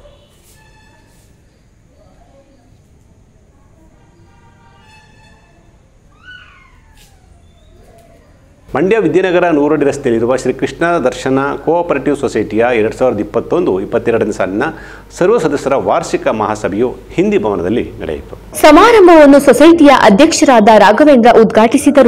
ಮಂಡ್ಯ ವಿದ್ಯಾನಗರ ನೂರಡಿ ರಸ್ತೆಯಲ್ಲಿರುವ ಶ್ರೀಕೃಷ್ಣ ದರ್ಶನ ಕೋಆಪರೇಟಿವ್ ಸೊಸೈಟಿಯ 2021-22ನೇ ಸಾಲಿನ ಸರ್ವ ಸದಸ್ಯರ ವಾರ್ಷಿಕ ಮಹಾಸಭೆಯು ಹಿಂದಿ ಭವನದಲ್ಲಿ ನಡೆಯಿತು. ಸಮಾರಂಭವನ್ನು ಸೊಸೈಟಿಯ ಅಧ್ಯಕ್ಷರಾದ ರಾಘವೇಂದ್ರ ಉದ್ಘಾಟಿಸಿದರು.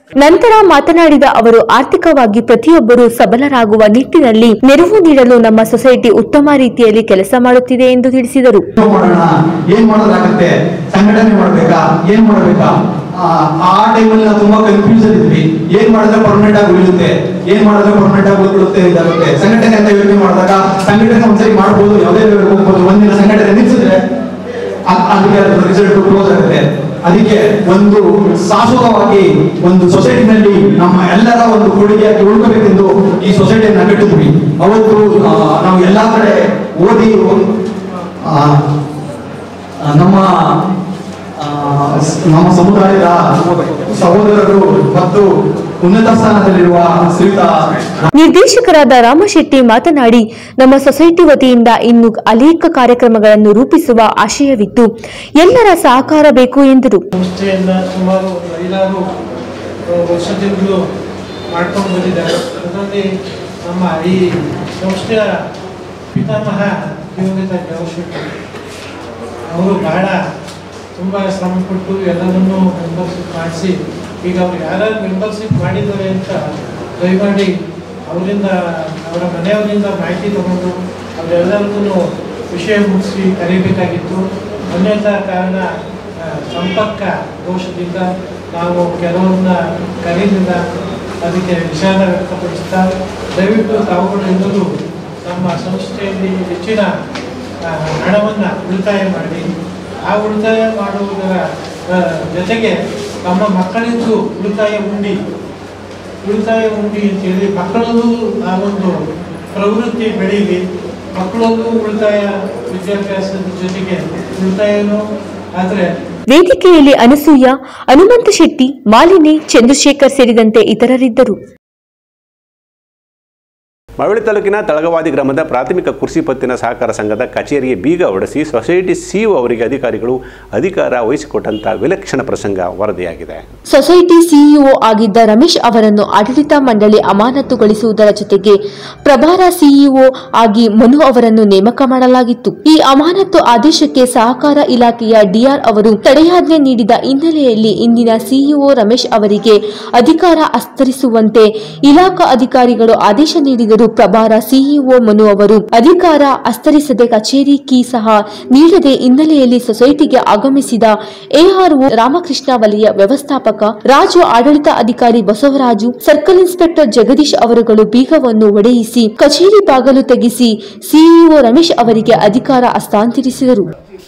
ನಂತರ ಮಾತನಾಡಿದ ಅವರು, ಆರ್ಥಿಕವಾಗಿ ಪ್ರತಿಯೊಬ್ಬರೂ ಸಬಲರಾಗುವ ನಿಟ್ಟಿನಲ್ಲಿ ನೆರವು ನೀಡಲು ನಮ್ಮ ಸೊಸೈಟಿ ಉತ್ತಮ ರೀತಿಯಲ್ಲಿ ಕೆಲಸ ಮಾಡುತ್ತಿದೆ ಎಂದು ತಿಳಿಸಿದರು. ಏನ್ ಮಾಡೋದಾಗತ್ತೆ, ಸಂಘಟನೆ ಮಾಡ್ಬೇಕಾ, ಏನ್ ಮಾಡ್ಬೇಕಾ, ಆ ಟೈಮಲ್ಲಿ ನಾವು ತುಂಬಾ ಕನ್ಫ್ಯೂಸನ್ ಇದ್ವಿ. ಏನ್ ಮಾಡಿದ್ರೆ ಪರ್ಮನೆಂಟ್ ಆಗಿ ಉಳಿಯುತ್ತೆ, ಏನ್ ಮಾಡಿದ್ರೆ ಪರ್ಮನೆಂಟ್ ಆಗಿ ಉಳಿಯುತ್ತೆ ಇದಾಗುತ್ತೆ. ಸಂಘಟನೆ ಅಂತ ಯೋಚನೆ ಮಾಡಿದಾಗ ಸಂಘಟನೆ ಒಂದ್ಸರಿ ಮಾಡ್ಬೋದು, ಯಾವುದೇ ಹೋಗ್ಬೋದು. ಒಂದಿನ ಸಂಘಟನೆ ನಿಲ್ಸಿದ್ರೆ ಅದಕ್ಕೆ ರಿಸಲ್ಟ್ ಕ್ಲೋಸ್ ಆಗುತ್ತೆ. ಅದಕ್ಕೆ ಒಂದು ಶಾಶ್ವತವಾಗಿ ಒಂದು ಸೊಸೈಟಿನಲ್ಲಿ ನಮ್ಮ ಎಲ್ಲರ ಒಂದು ಕೊಡುಗೆಯಾಗಿ ಉಳ್ಕೋಬೇಕೆಂದು ಈ ಸೊಸೈಟಿಯನ್ನು ಕಟ್ಟಿದ್ವಿ. ಅವತ್ತು ನಾವು ಎಲ್ಲಾ ಕಡೆ ಓದಿ ನಮ್ಮ ಸಮುದಾಯದ ಸಹೋದರರು ಮತ್ತು ಉನ್ನತ ಸ್ಥಾನದಲ್ಲಿರುವ ಶ್ರೀಯುತ ನಿರ್ದೇಶಕರಾದ ರಾಮಶೆಟ್ಟಿ ಮಾತನಾಡಿ, ನಮ್ಮ ಸೊಸೈಟಿ ವತಿಯಿಂದ ಇನ್ನು ಅನೇಕ ಕಾರ್ಯಕ್ರಮಗಳನ್ನು ರೂಪಿಸುವ ಆಶಯವಿದ್ದು ಎಲ್ಲರ ಸಹಕಾರ ಬೇಕು ಎಂದರು. ಸಂಸ್ಥೆಯನ್ನ ಸುಮಾರು 5-6 ವರ್ಷದಿಂದಲೂ ಮಾಡ್ಕೊಂಡು ಬಂದಿದ್ದಾರೆ. ಅದರಲ್ಲಿ ನಮ್ಮ ಈ ಸಂಸ್ಥೆಯ ಪಿತಾಮಹ ದಿವಂಗತ ರಾಮಶೆಟ್ಟಿ ಅವರು ಬಹಳ ತುಂಬ ಶ್ರಮಪಟ್ಟು ಎಲ್ಲರನ್ನೂ ಮೆಂಬರ್ಶಿಪ್ ಮಾಡಿಸಿ, ಈಗ ಅವ್ರು ಯಾರ್ಯಾರು ಮೆಂಬರ್ಶಿಪ್ ಮಾಡಿದ್ದಾರೆ ಅಂತ ದಯಮಾಡಿ ಅವರಿಂದ, ಅವರ ಮನೆಯವರಿಂದ ಮಾಹಿತಿ ತಗೊಂಡು ಅವರೆಲ್ಲರಿಗೂ ವಿಷಯ ಮುಗಿಸಿ ಕರೀಬೇಕಾಗಿತ್ತು. ಅನ್ಯಥಾ ಕಾರಣ ಸಂಪರ್ಕ ದೋಷದಿಂದ ನಾವು ಕೆಲವರನ್ನ ಕರೀಲಿಲ್ಲ. ಅದಕ್ಕೆ ವಿಷಾದ ವ್ಯಕ್ತಪಡಿಸ್ತಾ ದಯವಿಟ್ಟು ತಾವುಗಳು ಎಲ್ಲರೂ ನಮ್ಮ ಸಂಸ್ಥೆಯಲ್ಲಿ ಹೆಚ್ಚಿನ ಹಣವನ್ನು ಉಳಿತಾಯ ಮಾಡಿ, ಆ ಉಳಿತಾಯ ಮಾಡುವುದರ ಜೊತೆಗೆ ನಮ್ಮ ಮಕ್ಕಳಿಗೂ ಉಳಿತಾಯ ಉಂಡಿ ಅಂತೇಳಿ ಮಕ್ಕಳಲ್ಲೂ ಆ ಒಂದು ಪ್ರವೃತ್ತಿ ಬೆಳೀಲಿ. ಮಕ್ಕಳಲ್ಲೂ ಉಳಿತಾಯ ವಿದ್ಯಾಭ್ಯಾಸದ ಜೊತೆಗೆ ಉಳಿತಾಯನೂ ಆದರೆ. ವೇದಿಕೆಯಲ್ಲಿ ಅನಸೂಯ, ಹನುಮಂತ ಶೆಟ್ಟಿ, ಮಾಲಿನಿ, ಚಂದ್ರಶೇಖರ್ ಸೇರಿದಂತೆ ಇತರರಿದ್ದರು. ಮಳವಳ್ಳಿ ತಾಲೂಕಿನ ತಳಗವಾದಿ ಗ್ರಾಮದ ಪ್ರಾಥಮಿಕ ಕೃಷಿ ಪತ್ತಿನ ಸಹಕಾರ ಸಂಘದ ಕಚೇರಿಗೆ ಬೀಗ ಹೊಡೆಸಿ ಸೊಸೈಟಿ ಸಿಇಒ ಅವರಿಗೆ ಅಧಿಕಾರಿಗಳು ಅಧಿಕಾರ ವಹಿಸಿಕೊಟ್ಟಂತ ವಿಲಕ್ಷಣ ಪ್ರಸಂಗ ವರದಿಯಾಗಿದೆ. ಸೊಸೈಟಿ ಸಿಇಒ ಆಗಿದ್ದ ರಮೇಶ್ ಅವರನ್ನು ಆಡಳಿತ ಮಂಡಳಿ ಅಮಾನತುಗೊಳಿಸುವುದರ ಜೊತೆಗೆ ಪ್ರಭಾರ ಸಿಇಒ ಆಗಿ ಮನು ಅವರನ್ನು ನೇಮಕ ಮಾಡಲಾಗಿತ್ತು. ಈ ಅಮಾನತು ಆದೇಶಕ್ಕೆ ಸಹಕಾರ ಇಲಾಖೆಯ ಡಿಆರ್ ಅವರು ತಡೆಯಾಜ್ಞೆ ನೀಡಿದ ಹಿನ್ನೆಲೆಯಲ್ಲಿ ಇಂದಿನ ಸಿಇಒ ರಮೇಶ್ ಅವರಿಗೆ ಅಧಿಕಾರ ಹಸ್ತಾಂತರಿಸುವಂತೆ ಇಲಾಖಾ ಅಧಿಕಾರಿಗಳು ಆದೇಶ ನೀಡಿದರು. ಪ್ರಭಾರ ಸಿಇಒ ಮನು ಅವರು ಅಧಿಕಾರ ಹಸ್ತಾಂತರಿಸದೆ ಕಚೇರಿ ಕೀ ಸಹ ನೀಡದೆ ಹಿನ್ನೆಲೆಯಲ್ಲಿ ಸೊಸೈಟಿಗೆ ಆಗಮಿಸಿದ ಎಆರ್ಒ ರಾಮಕೃಷ್ಣ ವಲಯ ವ್ಯವಸ್ಥಾಪಕ ರಾಜು, ಆಡಳಿತ ಅಧಿಕಾರಿ ಬಸವರಾಜು, ಸರ್ಕಲ್ ಇನ್ಸ್ಪೆಕ್ಟರ್ ಜಗದೀಶ್ ಅವರುಗಳು ಬೀಗವನ್ನು ಒಡೆಯಿಸಿ ಕಚೇರಿ ಬಾಗಿಲು ತೆಗೆಸಿ ಸಿಇಒ ರಮೇಶ್ ಅವರಿಗೆ ಅಧಿಕಾರ ಹಸ್ತಾಂತರಿಸಿದರು.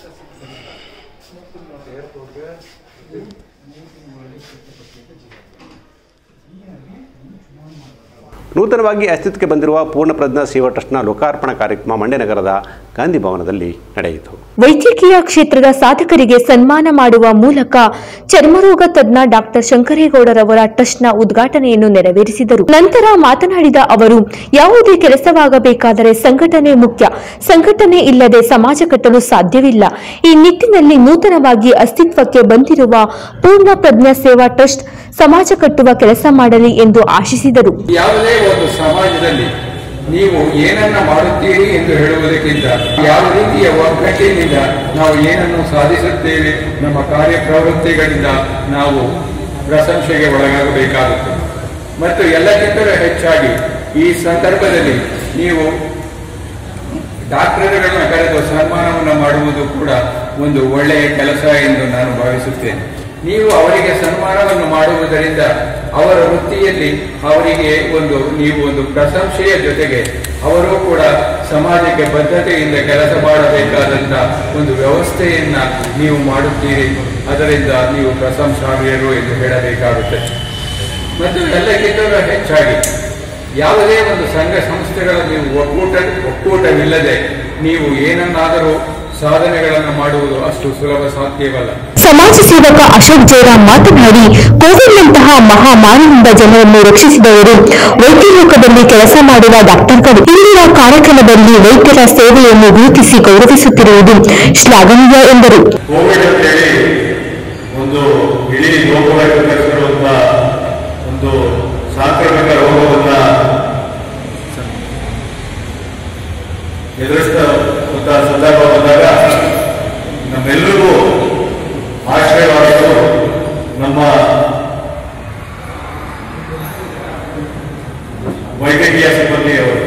ನೂತನವಾಗಿ ಅಸ್ತಿತ್ವಕ್ಕೆ ಬಂದಿರುವ ಪೂರ್ಣಪ್ರಜ್ಞಾ ಸೇವಾ ಟ್ರಸ್ಟ್ನ ಲೋಕಾರ್ಪಣಾ ಕಾರ್ಯಕ್ರಮ ಮಂಡ್ಯ ನಗರದ ಗಾಂಧಿ ಭವನದಲ್ಲಿ ನಡೆಯಿತು. ವೈದ್ಯಕೀಯ ಕ್ಷೇತ್ರದ ಸಾಧಕರಿಗೆ ಸನ್ಮಾನ ಮಾಡುವ ಮೂಲಕ ಚರ್ಮರೋಗ ತಜ್ಞ ಡಾಕ್ಟರ್ ಶಂಕರೇಗೌಡರವರ ಟ್ರಸ್ಟ್ನ ಉದ್ಘಾಟನೆಯನ್ನು ನೆರವೇರಿಸಿದರು. ನಂತರ ಮಾತನಾಡಿದ ಅವರು, ಯಾವುದೇ ಕೆಲಸವಾಗಬೇಕಾದರೆ ಸಂಘಟನೆ ಮುಖ್ಯ. ಸಂಘಟನೆ ಇಲ್ಲದೆ ಸಮಾಜ ಕಟ್ಟಲು ಸಾಧ್ಯವಿಲ್ಲ. ಈ ನಿಟ್ಟಿನಲ್ಲಿ ನೂತನವಾಗಿ ಅಸ್ತಿತ್ವಕ್ಕೆ ಬಂದಿರುವ ಪೂರ್ಣಪ್ರಜ್ಞಾ ಸೇವಾ ಟ್ರಸ್ಟ್ ಸಮಾಜ ಕಟ್ಟುವ ಕೆಲಸ ಮಾಡಲಿ ಎಂದು ಆಶಿಸಿದರು. ಯಾವುದೇ ಒಂದು ಸಮಾಜದಲ್ಲಿ ನೀವು ಏನನ್ನ ಮಾಡುತ್ತೀರಿ ಎಂದು ಹೇಳುವುದಕ್ಕಿಂತ ಯಾವ ರೀತಿಯ ಒಗ್ಗಟ್ಟಿನಿಂದ ನಾವು ಏನನ್ನು ಸಾಧಿಸುತ್ತೇವೆ, ನಮ್ಮ ಕಾರ್ಯಪ್ರವೃತ್ತಿಗಳಿಂದ ನಾವು ಪ್ರಶಂಸೆಗೆ ಒಳಗಾಗಬೇಕಾಗುತ್ತದೆ. ಮತ್ತು ಎಲ್ಲಕ್ಕಿಂತಲೂ ಹೆಚ್ಚಾಗಿ ಈ ಸಂದರ್ಭದಲ್ಲಿ ನೀವು ಡಾಕ್ಟರ್ಗಳನ್ನು ಕರೆದು ಸನ್ಮಾನವನ್ನು ಮಾಡುವುದು ಕೂಡ ಒಂದು ಒಳ್ಳೆಯ ಕೆಲಸ ಎಂದು ನಾನು ಭಾವಿಸುತ್ತೇನೆ. ನೀವು ಅವರಿಗೆ ಸನ್ಮಾನವನ್ನು ಮಾಡುವುದರಿಂದ ಅವರ ವೃತ್ತಿಯಲ್ಲಿ ಅವರಿಗೆ ನೀವು ಒಂದು ಪ್ರಶಂಸೆಯ ಜೊತೆಗೆ ಅವರು ಕೂಡ ಸಮಾಜಕ್ಕೆ ಬದ್ಧತೆಯಿಂದ ಕೆಲಸ ಮಾಡಬೇಕಾದಂಥ ಒಂದು ವ್ಯವಸ್ಥೆಯನ್ನ ನೀವು ಮಾಡುತ್ತೀರಿ. ಅದರಿಂದ ನೀವು ಪ್ರಶಂಸಾರ್ಹರು ಎಂದು ಹೇಳಬೇಕಾಗುತ್ತದೆ. ಮತ್ತು ಎಲ್ಲಕ್ಕಿಂತಲೂ ಹೆಚ್ಚಾಗಿ ಯಾವುದೇ ಒಂದು ಸಂಘ ಸಂಸ್ಥೆಗಳ ನೀವು ಒಕ್ಕೂಟವಿಲ್ಲದೆ ನೀವು ಏನನ್ನಾದರೂ ಸಾಧನೆಗಳನ್ನು ಮಾಡುವುದು ಅಷ್ಟು ಸುಲಭ ಸಾಧ್ಯವಲ್ಲ. ಸಮಾಜ ಸೇವಕ ಅಶೋಕ್ ಜಯರಾಮ್ ಮಾತನಾಡಿ, ಕೋವಿಡ್ನಂತಹ ಮಹಾಮಾರಿಯಿಂದ ಜನರನ್ನು ರಕ್ಷಿಸಿದವರು ವೈದ್ಯಲೋಕದಲ್ಲಿ ಕೆಲಸ ಮಾಡುವ ಡಾಕ್ಟರ್ಗಳು. ಇಂದಿನ ಕಾರ್ಯಕ್ರಮದಲ್ಲಿ ವೈದ್ಯರ ಸೇವೆಯನ್ನು ಗುರುತಿಸಿ ಗೌರವಿಸುತ್ತಿರುವುದು ಶ್ಲಾಘನೀಯ ಎಂದರು. ಕೋವಿಡ್ ಅಂತೇಳಿ ಒಂದು ಇಡೀ ಲೋಕವಾಗಿ ಕರೆಸಿರುವಂತ ಒಂದು ಸಾಂಕ್ರಾಮಿಕ ರೋಗವನ್ನ ಎದುರಿಸುವಂತ ಸಂದರ್ಭ ಬಂದಾಗ ನಮ್ಮೆಲ್ಲರಿಗೂ ಆಶ್ರಯವಾದದ್ದು ನಮ್ಮ ವೈದ್ಯಕೀಯ ಸಿಬ್ಬಂದಿಯವರು.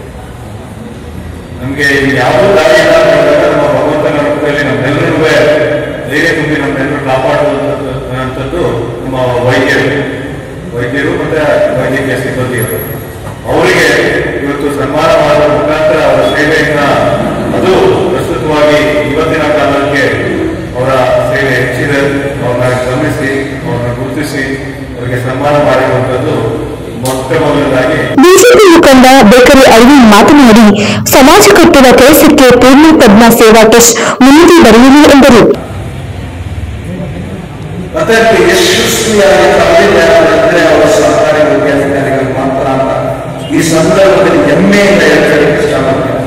ನಮಗೆ ಯಾವುದೋ ದಾರಿ ಇಲ್ಲ ನಮ್ಮ ಭಗವಂತನ ರೂಪದಲ್ಲಿ ನಮ್ಮೆಲ್ಲರೂ ಧೈರ್ಯ ತುಂಬಿ ನಮ್ಮೆಲ್ಲರೂ ಕಾಪಾಡುವಂಥದ್ದು ನಮ್ಮ ವೈದ್ಯರು ಮತ್ತೆ ವೈದ್ಯಕೀಯ ಸಿಬ್ಬಂದಿಯವರು. ಅವರಿಗೆ ಇವತ್ತು ಸನ್ಮಾನ ಮಾಡುವ ಮುಖಾಂತರ ಅವರ ಸೇವೆಯಿಂದ ಅದು ಪ್ರಸ್ತುತವಾಗಿ ಇವತ್ತಿನ ಕಾಲಕ್ಕೆ ಅವರ ಸೇವೆ ಹೆಚ್ಚಿದೆ. ಅವ್ರನ್ನ ಗಮನಿಸಿ ಅವ್ರನ್ನ ಗುರುತಿಸಿ ಅವರಿಗೆ ಸನ್ಮಾನ ಮಾಡಿರುವಂಥದ್ದು ಮೊಟ್ಟ ಮೊದಲದಾಗಿ. ಬಿಜೆಪಿ ಮುಖಂಡ ಬೇಕರಿ ಅರವಿಂದ್ ಮಾತನಾಡಿ, ಸಮಾಜ ಕಟ್ಟುವ ಕೆಲಸಕ್ಕೆ ಪೂರ್ಣ ಪದ್ಮ ಸೇವಾ ಟ್ರಸ್ಟ್ ಮುಂದೆ ಬರೆಯಲಿ ಎಂದರು. ಮತ್ತೆ ಯಶಸ್ವಿಯಾಗಿ ತಂದೆ ಅವರ ಸರ್ಕಾರಿ ವಿದ್ಯಾರ್ಥಿಗಳು ಮಾತ್ರ ಅಂತ ಈ ಸಂದರ್ಭದಲ್ಲಿ ಹೆಮ್ಮೆಯಿಂದ ಹೇಳಲಿಕ್ಕೆ ಇಷ್ಟಪಡ್ತಾರೆ.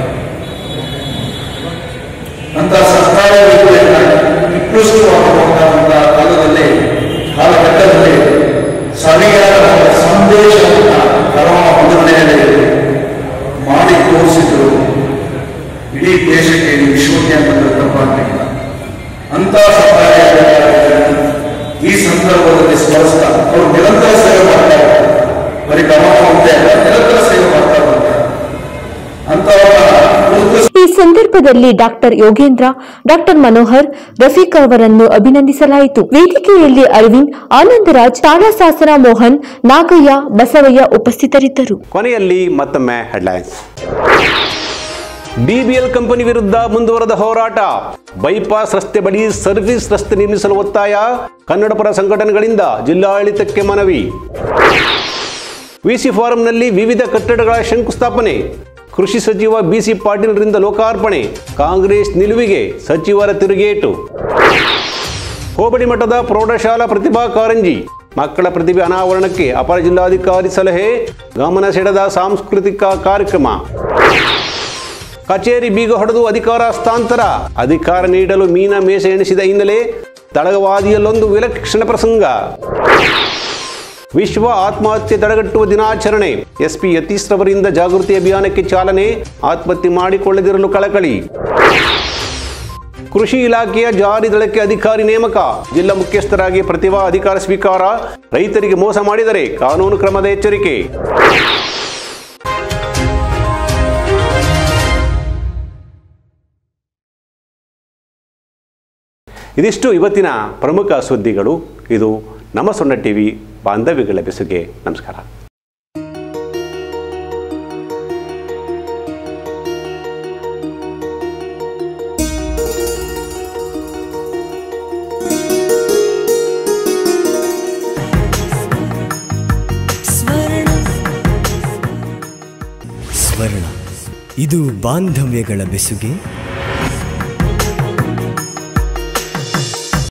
ಅಂತ ಸರ್ಕಾರಿ ನಿಕೃಷ್ಟವಾಗುವಂತಹ ಕಾಲಘಟ್ಟದಲ್ಲಿ ಸರಿಯಾದ ಸಂದೇಶವನ್ನು ಕರೋನಾ ಮೊದಲನೆಯಲ್ಲಿ ಮಾಡಿ ತೋರಿಸಿದ್ರು. ಇಡೀ ದೇಶಕ್ಕೆ ವಿಶ್ವಕ್ಕೆ ಅಂತ ತಪ್ಪಾಗಲಿಲ್ಲ. ಅಂತ ಸರ್ಕಾರಿ ಈ ಸಂದರ್ಭದಲ್ಲಿ ಸ್ಮರಿಸ್ತಾ ಅವರು ನಿರಂತರ ಸೇವೆ ಮಾಡ್ತಾ ಇದ್ದಾರೆ. ಬರೀ ಗಮನವಂತೆ ನಿರಂತರ ಸೇವೆ ಮಾಡ್ತಾ ಇದ್ದಾರೆ. ಈ ಸಂದರ್ಭದಲ್ಲಿ ಡಾಕ್ಟರ್ ಯೋಗೇಂದ್ರ, ಡಾಕ್ಟರ್ ಮನೋಹರ್, ರಫೀಕ್ ಅವರನ್ನು ಅಭಿನಂದಿಸಲಾಯಿತು. ವೇದಿಕೆಯಲ್ಲಿ ಅರವಿಂದ್, ಆನಂದರಾಜ್, ತಾಳಸಾಸನ ಮೋಹನ್, ನಾಗಯ್ಯ, ಬಸವಯ್ಯ ಉಪಸ್ಥಿತರಿದ್ದರು. ಕೊನೆಯಲ್ಲಿ ಮತ್ತೊಮ್ಮೆ ಹೆಡ್ಲೈನ್ಸ್. ಡಿಬಿಎಲ್ ಕಂಪನಿ ವಿರುದ್ಧ ಮುಂದುವರೆದ ಹೋರಾಟ. ಬೈಪಾಸ್ ರಸ್ತೆ ಬಳಿ ಸರ್ವಿಸ್ ರಸ್ತೆ ನಿರ್ಮಿಸಲು ಒತ್ತಾಯ. ಕನ್ನಡಪರ ಸಂಘಟನೆಗಳಿಂದ ಜಿಲ್ಲಾಡಳಿತಕ್ಕೆ ಮನವಿ. ವಿಸಿ ಫಾರಂನಲ್ಲಿ ವಿವಿಧ ಕಟ್ಟಡಗಳ ಶಂಕುಸ್ಥಾಪನೆ. ಕೃಷಿ ಸಚಿವ ಬಿಸಿ ಪಾಟೀಲ್ರಿಂದ ಲೋಕಾರ್ಪಣೆ. ಕಾಂಗ್ರೆಸ್ ನಿಲುವಿಗೆ ಸಚಿವರ ತಿರುಗೇಟು. ಹೋಬಳಿ ಮಟ್ಟದ ಪ್ರೌಢಶಾಲಾ ಪ್ರತಿಭಾ ಕಾರಂಜಿ. ಮಕ್ಕಳ ಪ್ರತಿಭೆ ಅನಾವರಣಕ್ಕೆ ಅಪರ ಜಿಲ್ಲಾಧಿಕಾರಿ ಸಲಹೆ. ಗಮನ ಸೆಳೆದ ಸಾಂಸ್ಕೃತಿಕ ಕಾರ್ಯಕ್ರಮ. ಕಚೇರಿ ಬೀಗ ಹೊಡೆದು ಅಧಿಕಾರ ಹಸ್ತಾಂತರ. ಅಧಿಕಾರ ನೀಡಲು ಮೀನ ಮೇಷ ಎಣಿಸಿದ ಹಿನ್ನೆಲೆ ತಡಗವಾದಿಯಲ್ಲೊಂದು ವಿಲಕ್ಷಣ ಪ್ರಸಂಗ. ವಿಶ್ವ ಆತ್ಮಹತ್ಯೆ ತಡೆಗಟ್ಟುವ ದಿನಾಚರಣೆ. ಎಸ್ಪಿ ಯತೀಶ್ ರವರಿಂದ ಜಾಗೃತಿ ಅಭಿಯಾನಕ್ಕೆ ಚಾಲನೆ. ಆತ್ಮಹತ್ಯೆ ಮಾಡಿಕೊಳ್ಳದಿರಲು ಕಳಕಳಿ. ಕೃಷಿ ಇಲಾಖೆಯ ಜಾರಿ ದಳಕ್ಕೆ ಅಧಿಕಾರಿ ನೇಮಕ. ಜಿಲ್ಲಾ ಮುಖ್ಯಸ್ಥರಾಗಿ ಪ್ರತಿಭಾ ಅಧಿಕಾರ ಸ್ವೀಕಾರ. ರೈತರಿಗೆ ಮೋಸ ಮಾಡಿದರೆ ಕಾನೂನು ಕ್ರಮದ ಎಚ್ಚರಿಕೆ. ಇದಿಷ್ಟು ಇವತ್ತಿನ ಪ್ರಮುಖ ಸುದ್ದಿಗಳು. ಇದು ನಮ್ಮ ಸೊನ್ನ ಟಿವಿ ಬಾಂಧವ್ಯಗಳ ಬೆಸುಗೆ. ನಮಸ್ಕಾರ. ಸ್ವರ್ಣ, ಇದು ಬಾಂಧವ್ಯಗಳ ಬೆಸುಗೆ.